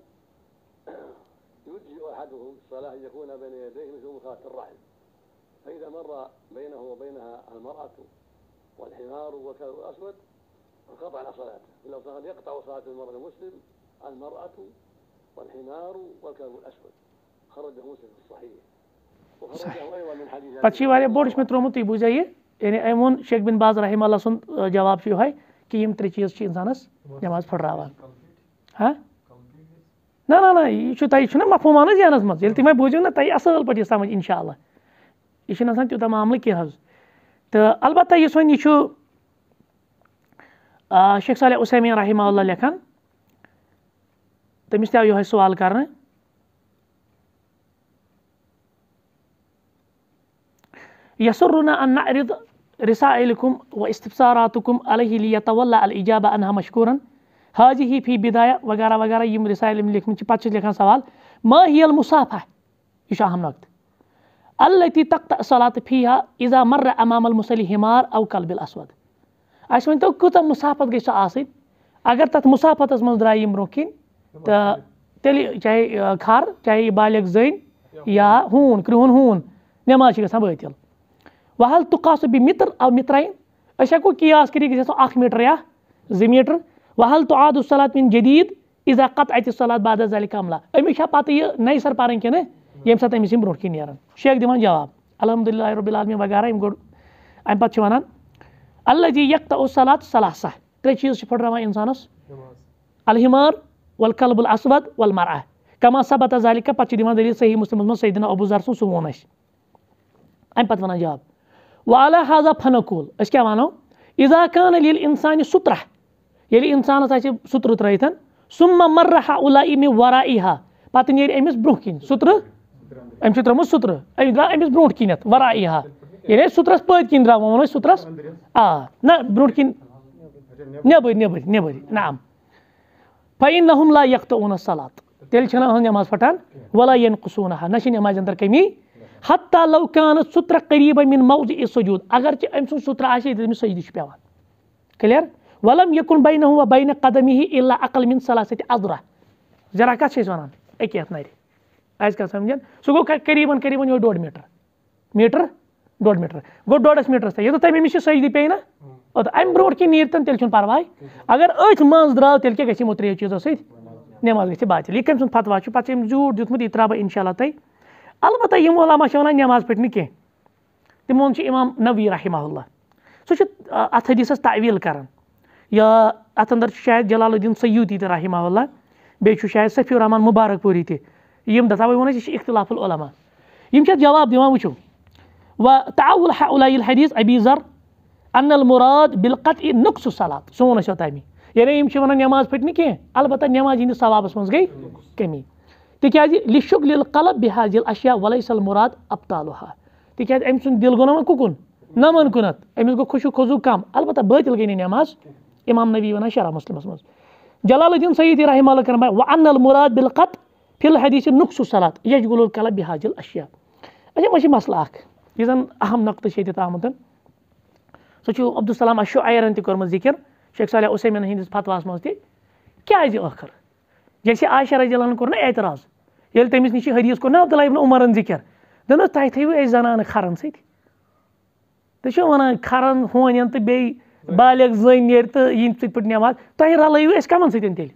يجزئ أحدهم الصلاة أن يكون بين يديه مثل مخاط الرحل فإذا مر بينه وبينها المرأة والحمار والكلب الأسود انقطع على صلاته ولو كان يقطع صلاة المرء المسلم المرأة والحمار والكلب الأسود خرجه مسلم في الصحيح وخرجه أيضا من حديث पछी वाले बोर्ड इसमें त्रोमुत तुम बुझाइए यानी अमोन शेख बिन बाज रहीम अल्लाह सुन जवाब है कि यम त्रे चीज इंसानस नमाज फटरावान हाँ ना ना ना यह तुम मफहूमान जहनस मज ये तुम बूझो ना तुम असल पे समझ इंशाअल्लाह यह तूत मामल कह तो अलबत्ता इस वन यह शेख सालेह उसैमीन रहिमहुल्लाह लिखान तमिस तव यह सवाल कर यसुर्रुना अन नअरिद रिसाइलकुम व इस्तिफसारातुकुम अलैहि लियतवल्ला अल इजाबा अनहा मशकूरन हाजिही फी बिदाया वगैरह वगैरह यम रिसाइल लिखन पे लिखान सवाल मा हियल मुसाफा यह अहम नक्त अल्लती तक़्ता सलात फीहा इज़ा मर्र अमामल मुसल्ली हिमार औ कल्बिल अस्वद अस वन तो कूत मुसाफत गई आसन अगर तथ मुसाफतस मज द्राय यम ब्रोह किन तो तेल चाहे खर चाहे बालिग जन या हून क्रिहुन हून नमाज गसान बातिल वहल तुकास बि मित्र औ मित्राइन अस हेको कियास कर अख मीटर या जि मीटर वहल तो आद सलात मिन जदीद इज़ा क़तअत सलात बाद ज़ालिका अमला अमिस पत यह नई सर पारन कि ये सात अमिस ब्रोह किन नीरान शेख दिवान जवाब अल्हम्दुलिल्लाह रब्बिल आलमीन वगैरह यम गो अम पे वन अल्लज़ी यक़्तउ सलात सलासा त्रे चीज फटरावान इंसानस अलहिमार वल कल्बुल अस्वद वल मरअ कमा सबत ज़ालिका पे दिवान दलील सही मुस्लिम में सैयदना अबू ज़र सो वोन अम पे वन जवाब वाला हाजा फनकूल अस क्या वनो इज़ा कान लिल इंसान सुत्रा ये इंसानस आसि सुत्र त्रयितन सुम्मा मर्र हाउलाई मिन वराइहा पत नेर अमिस ब्रोह किन सुत्र अम त्रोमुत सुत्र अमिस द्रा अमिस ब्रोह किनत वराइहा ये सुत्रस पत किन द्रा वो सुत्रस آ نہ برونٛٹھ کِنۍ نیٚبٕرۍ نیٚبٕرۍ نیٚبٕرۍ نعم فإنهم لا يقطعون الصلاة تیٚلہِ چھَنہٕ أہٕنٛز نٮ۪ماز پھٹان ولا ينقصونها نہ چھِ نٮ۪مازِ اندر کمی حتى لو كانت سُترة قریٖبا من موضع السجود اگرچہِ أمۍ سُنٛد سُترٕ آسہِ ییٚتہِ أمِس سجدٕ چھُ پیٚوان کٕلیر ولم يكن بينه وبين قدمه إلا أقل من ثلاثة أذرع ذرا کَتھ چھِ أسۍ وَنان أکہِ یَتھ نَرِ آسہِ کَتھ سَمجھان سُہ گوٚو قریٖبن قریٖبن یِہوٚے ڈۄڈ میٖٹر میٖٹر ڈۄڈ میٖٹر گوٚو ڈۄڈس میٖٹرس تانۍ یوٚتتھ تانۍ أمِس چھِ سجدٕ پیٚیہِ نہ اوٚت اَمہِ برونٛٹھ کِنۍ نیٖرۍ تن تیٚلہِ چھُنہٕ پرواے اگر أتھۍ منٛز درٛاو تیٚلہِ کیٛاہ گژھِ یِمو ترٛیٚیو چیٖزو سۭتۍ نٮ۪ماز گژھِ باطِل یہِ کٔمۍ سُنٛد فتوا چھُ پَتہٕ چھُ أمۍ زیوٗٹھ دیُتمُت یہِ ترٛاو بہٕ اِنشاء اللہ تۄہہِ البتہ یِم عُلما چھِ وَنان نٮ۪ماز پٔرِ نہٕ کینٛہہ تِمن چھُ اِمام نوی رحمہ اللہ سُہ چھُ اَتھ حدیٖثس تعویٖل کران یا اَتھ اندر چھُ شاید جلال الدیٖن سیوٗطی تہِ رحمہ اللہ بیٚیہِ چھُ شاید صفی الرحمان مُبارک پوٗری تہِ یِم تَوَے ووٚن اَسہِ یہِ چھُ اختلاف العلما یِم چھِ اَتھ جواب دِوان وٕچھو وتعول هؤلاء الحديث أبي ذر أن المراد بالقطع نقص الصلاة سون ٲسۍ تَمہِ یعنی یِم چھِ وَنان نٮ۪ماز پھٔٹۍ نہٕ کینٛہہ البتہ نٮ۪مازِ ہِنٛدِس ثوابَس منٛز گٔے کمی تِکیازِ لِشُغلِ القلب بِهذه الأشياء وليس المراد أبطالها تِکیازِ أمۍ سُنٛد دِل گوٚو نہ وۄنۍ کُکُن نَمن کُنتھ أمِس گوٚو خُشوٗع خضوٗع کم البتہ بٲطِل گٔے نہٕ نٮ۪ماز اِمام نبی وَنان شرح مسلمس منٛز جلال الدیٖن سیوٗطی رحمہ اللہ کران وأن المراد بالقطع في الحديث نقص الصلاة يشغل القلب بهذه الأشياء اچھا وۄنۍ چھِ مسلہٕ اکھ یُس زن اہم نقطہٕ چھِ ییٚتٮ۪تھ آمُت سُہ چھُ عبدالسلام اشعیرن تہِ کوٚرمُت ذِکر شیخ صالح عثیمیٖن ہٕنٛدِس فتواہس منٛز تہِ کیازِ ٲخٕر جیسے عایشہ رضی اللہ عنہَن کوٚر نہ اعتراض ییٚلہِ تٔمِس نِش یہِ حدیٖث کوٚر نہ عبداللہ ابن عمرن ذِکر دوٚپنَس تۄہہِ تھٲیوٕ أسۍ زنانہٕ کھرن سۭتۍ تُہۍ چھِو وَنان کھرن ہونٮ۪ن تہٕ بیٚیہِ بالغ زٔنۍ نیرِ تہٕ یِہِنٛدِ سۭتۍ پٲٹھۍ نٮ۪ماز تۄہہِ رلٲیوٕ أسۍ کَمن سۭتۍ تیٚلہِ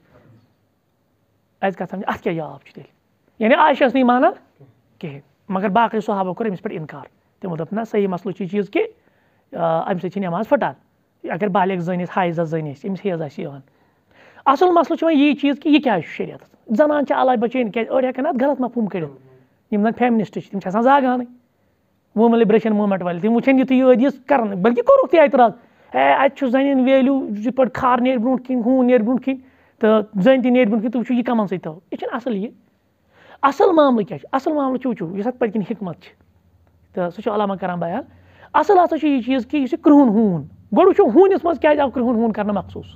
اَسہِ کَتھ سَمجھ اَتھ کیٛاہ جواب چھُ تیٚلہِ یعنی عایشہ ٲس نہٕ یہِ مانان کِہینۍ مگر باقٕے صحابو کوٚر أمِس پٮ۪ٹھ اِنکار تِمو دوٚپ نہ صحیح مسلہٕ چھُ یہِ چیٖز کہِ اَمہِ سۭتۍ چھِ نٮ۪ماز پھٕٹان اگر بالغ زٔنۍ آسہِ حایضہ زٔنۍ آسہِ أمِس حیض آسہِ یِوان اَصٕل مسلہٕ چھُ وۄنۍ یی چیٖز کہِ یہِ کیازِ چھُ شریعتس زنان چھِ علاوٕ بچٲنۍ کیازِ أڑۍ ہٮ۪کن اَتھ غلط مفہوٗم کٔڑِتھ یِم زن فیمنِسٹ چھِ تِم چھِ آسان زاگانٕے ووٗمن لِبریشن موٗمینٹ وٲلۍ تِم وٕچھن یِتھُے یہِ حدیٖث کران بلکہِ کوٚرُکھ تہِ اعتراض ہے اَتہِ چھُ زَنٮ۪ن ویلیوٗ یِتھ پٲٹھۍ کھار نیرِ برونٛٹھ کِنۍ ہوٗن نیرِ برونٛٹھ کِنۍ تہٕ زٔنۍ تہِ نیرِ برونٛٹھ کِنۍ تُہۍ وٕچھِو یہِ کَمن سۭتۍ تھاوو یہِ چھُنہٕ اَصٕل یہِ اَصٕل معاملہٕ کیاہ چھُ اَصٕل معاملہٕ چھُ وٕچھِو یُس اَتھ پٔتۍ کِنۍ حِکمت چھِ تہٕ سُہ چھُ علاما کران بیان اَصٕل ہسا چھُ یہِ چیٖز کہِ یُس یہِ کرٛہُن ہوٗن گۄڈٕ وٕچھو ہوٗنِس منٛز کیازِ آو کرٛہُن ہوٗن کرنہٕ مخصوٗص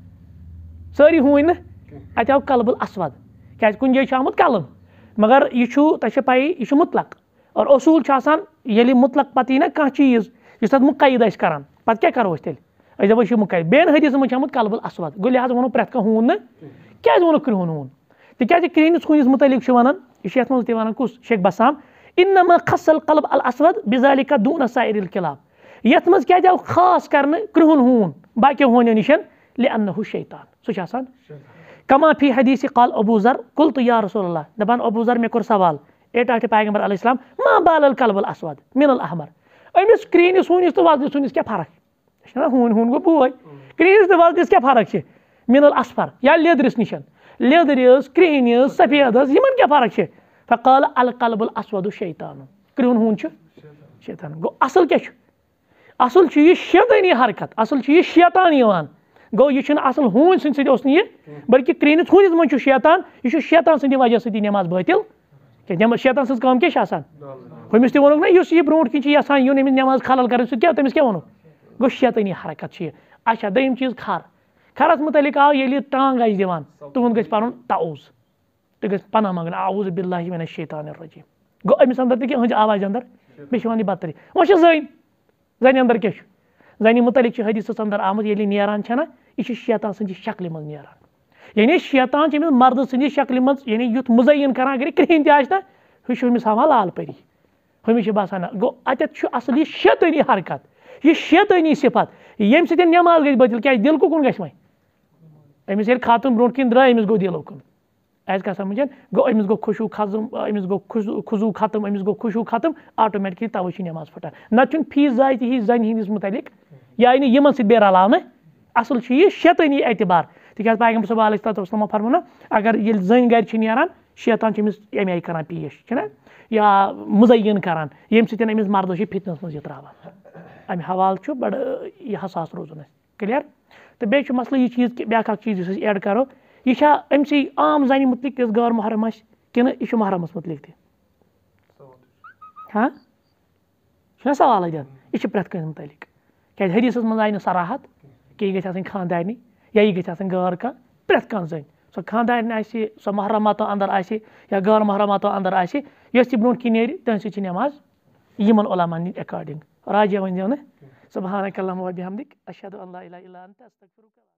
سٲری ہوٗنۍ نہٕ اَتہِ آو کلبُل اسود کیازِ کُنہِ جایہِ چھُ آمُت کلب مگر یہِ چھُ تۄہہِ چھو پَیی یہِ چھُ مُطلق اور اصوٗل چھُ آسان ییٚلہِ مُطلق پَتہٕ یی نہ کانٛہہ چیٖز یُس تَتھ مُقید آسہِ کران پَتہٕ کیاہ کرو أسۍ تیٚلہِ أسۍ دَپو یہِ چھُ مُقید بیٚیَن حدیٖثن منٛز چھُ آمُت کلبُل اسود گوٚو لہٰذا ووٚنو پرٮ۪تھ کانٛہہ ہوٗن نہٕ کیازِ ووٚنُکھ کرٛہُن ہوٗن تِکیازِ کرٛہنِس ہوٗنِس مُتعلِق چھُ وَنان یہِ چھُ یَتھ منٛز تہِ وَنان کُس شیخ بسام اِنما خص القلب الاسود بذلك دون سائر الكلاب یَتھ منٛز کیازِ آو خاص کرنہٕ کرٛہُن ہوٗن باقیو ہوٗنیو نِش لأنه شیطان سُہ چھُ آسان کما فی حدیث قال ابو ذر قلت یا رسول اللہ دپان ابو ذر مےٚ کوٚر سوال اے ٹاٹھِ پیغمبر علیہ السلام ما بال القلب الاسود من الاحمر أمِس کرٛہنِس ہوٗنِس تہٕ وۄزلِس ہوٗنِس کیاہ فرق چھِ چھُنہ ہوٗنۍ ہوٗن گوٚو بوے کرٛہنِس تہٕ وۄزلِس کیاہ فرق چھِ من الاصفر یا لیٚدرِس نِش لیٚدرِس کرٛہنِس سفیدس یِمن کیاہ فرق چھِ فقال القلب الاسود شیطان کرٛہُن ہوٗن چھُ شیطان گوٚو اَصٕل کیاہ چھُ اَصٕل چھُ یہِ شیطٲنی حرکت اَصٕل چھُ یہِ شیطان یِوان گوٚو یہِ چھُنہٕ اَصٕل ہوٗنۍ سٕنٛدِ سۭتۍ اوس نہٕ یہِ بلکہِ کرٛہنِس ہوٗنِس منٛز چھُ شیطان یہِ چھُ شیطان سٕنٛدِ وجہ سۭتی نٮ۪ماز باطِل کیٛازِ شیطان سٕنٛز کٲم کیاہ چھِ آسان ہُمِس تہِ ووٚنُکھ نہ یُس یہِ برونٛٹھ کِنۍ چھُ یژھان یُن أمِس نٮ۪ماز خلل کَرٕنۍ سُہ کیاہ تٔمِس کیاہ ووٚنُکھ گوٚو شیطٲنی حرکت چھِ یہِ اچھا دوٚیِم چیٖز کھر کھرس مُتعلِق آو ییٚلہِ یہِ ٹانٛگ آسہِ دِوان تُہُنٛد گژھِ پَرُن تعوٗز تُہۍ گژھِ پناہ منٛگُن اعوذ باللہ من الشیطان الرجیم گوٚو أمِس اندر تہِ کیٛاہ أہٕنٛزِ آوازِ اندر بیٚیہِ چھِ وَنان یہِ بدتری وۄنۍ چھِ زٔنۍ زَنہِ اندر کیاہ چھُ زَنہِ مُتعلِق چھُ حدیٖثس اندر آمُت ییٚلہِ یہِ نیران چھےٚ نہ یہِ چھِ شیطان سٕنٛدِ شکلہِ منٛز نیران یعنی شیطان چھِ أمِس مردٕ سٕنٛدِ شکلہِ منٛز یعنی یُتھ مُزعین کران اگر یہِ کرٛہِنۍ تہِ آسہِ نہ ہُہ چھُ أمِس ہاوان لال پٔری ہُمِس چھِ باسان نہ گوٚو اَتٮ۪تھ چھُ اَصٕل یہِ شیطٲنی حرکت یہِ شیطٲنی صفت ییٚمہِ سۭتۍ نٮ۪ماز گژھِ بٲطِل کیازِ دِل کُکُن گژھِ وۄنۍ أمِس ییٚلہِ خاتوٗن برونٛٹھ کِنۍ درٛاے أمِس گوٚو دِل اُکُن آسہِ کَتھ سَمجھان گوٚو أمِس گوٚو خُشوٗع کھَسُن أمِس گوٚو خُضوٗع ختم أمِس گوٚو خُشوٗع ختم آٹومیٹِکلی تَوَے چھِ نٮ۪ماز پھٕٹان نَتہٕ چھُنہٕ فی ذاتہِ ہی زَنہِ ہِنٛدِس مُتعلِق یہِ آیہِ نہٕ یِمن سۭتۍ بیٚیہِ رلاونہٕ اَصٕل چھُ یہِ شیطٲنی اعتبار تِکیازِ پیغمبر صلی اللہ علیہ وسلم وسلمو فرموو نہ اگر ییٚلہِ زٔنۍ گرِ چھِ نیران شیطان چھُ أمِس اَمہِ آیہِ کران پیش چھُنہ یا مُزعین کران ییٚمہِ سۭتۍ أمِس مردس چھِ فِتنس منٛز یہِ تراوان اَمہِ حوالہٕ چھُ بڑٕ یہِ حساس روزُن اَسہِ کٕلیر تہٕ بیٚیہِ چھُ مسلہٕ یہِ چیٖز کہِ بیاکھ اکھ چیٖز یُس أسۍ ایڈ کرو یہِ چھا أمسٕے عام زَنہِ مُتعلِق یۄس غٲر محرم آسہِ کِنہٕ یہِ چھُ محرمس مُتعلِق تہِ ہاں چھُنہ سوال اَتٮ۪ن یہِ چھُ پرٮ۪تھ کٲنٛسہِ مُتعلِق क्या हदीस मज आई सराहत कि यह गई खानदानी या यह गई गैर कह प्रेथ कह जन सो खानदान सो महरमातो अंदर आसि या गैर महरमातो अंदर आसि यस ब्रो कन नेरि तम सह नमाज यमन उलमान अकॉर्डिंग राजिया वन सुबहानक अल्लाहुम्मा व बिहम्दिक अशहदु अन ला इलाहा इल्ला अंत अस्तगफिरुका।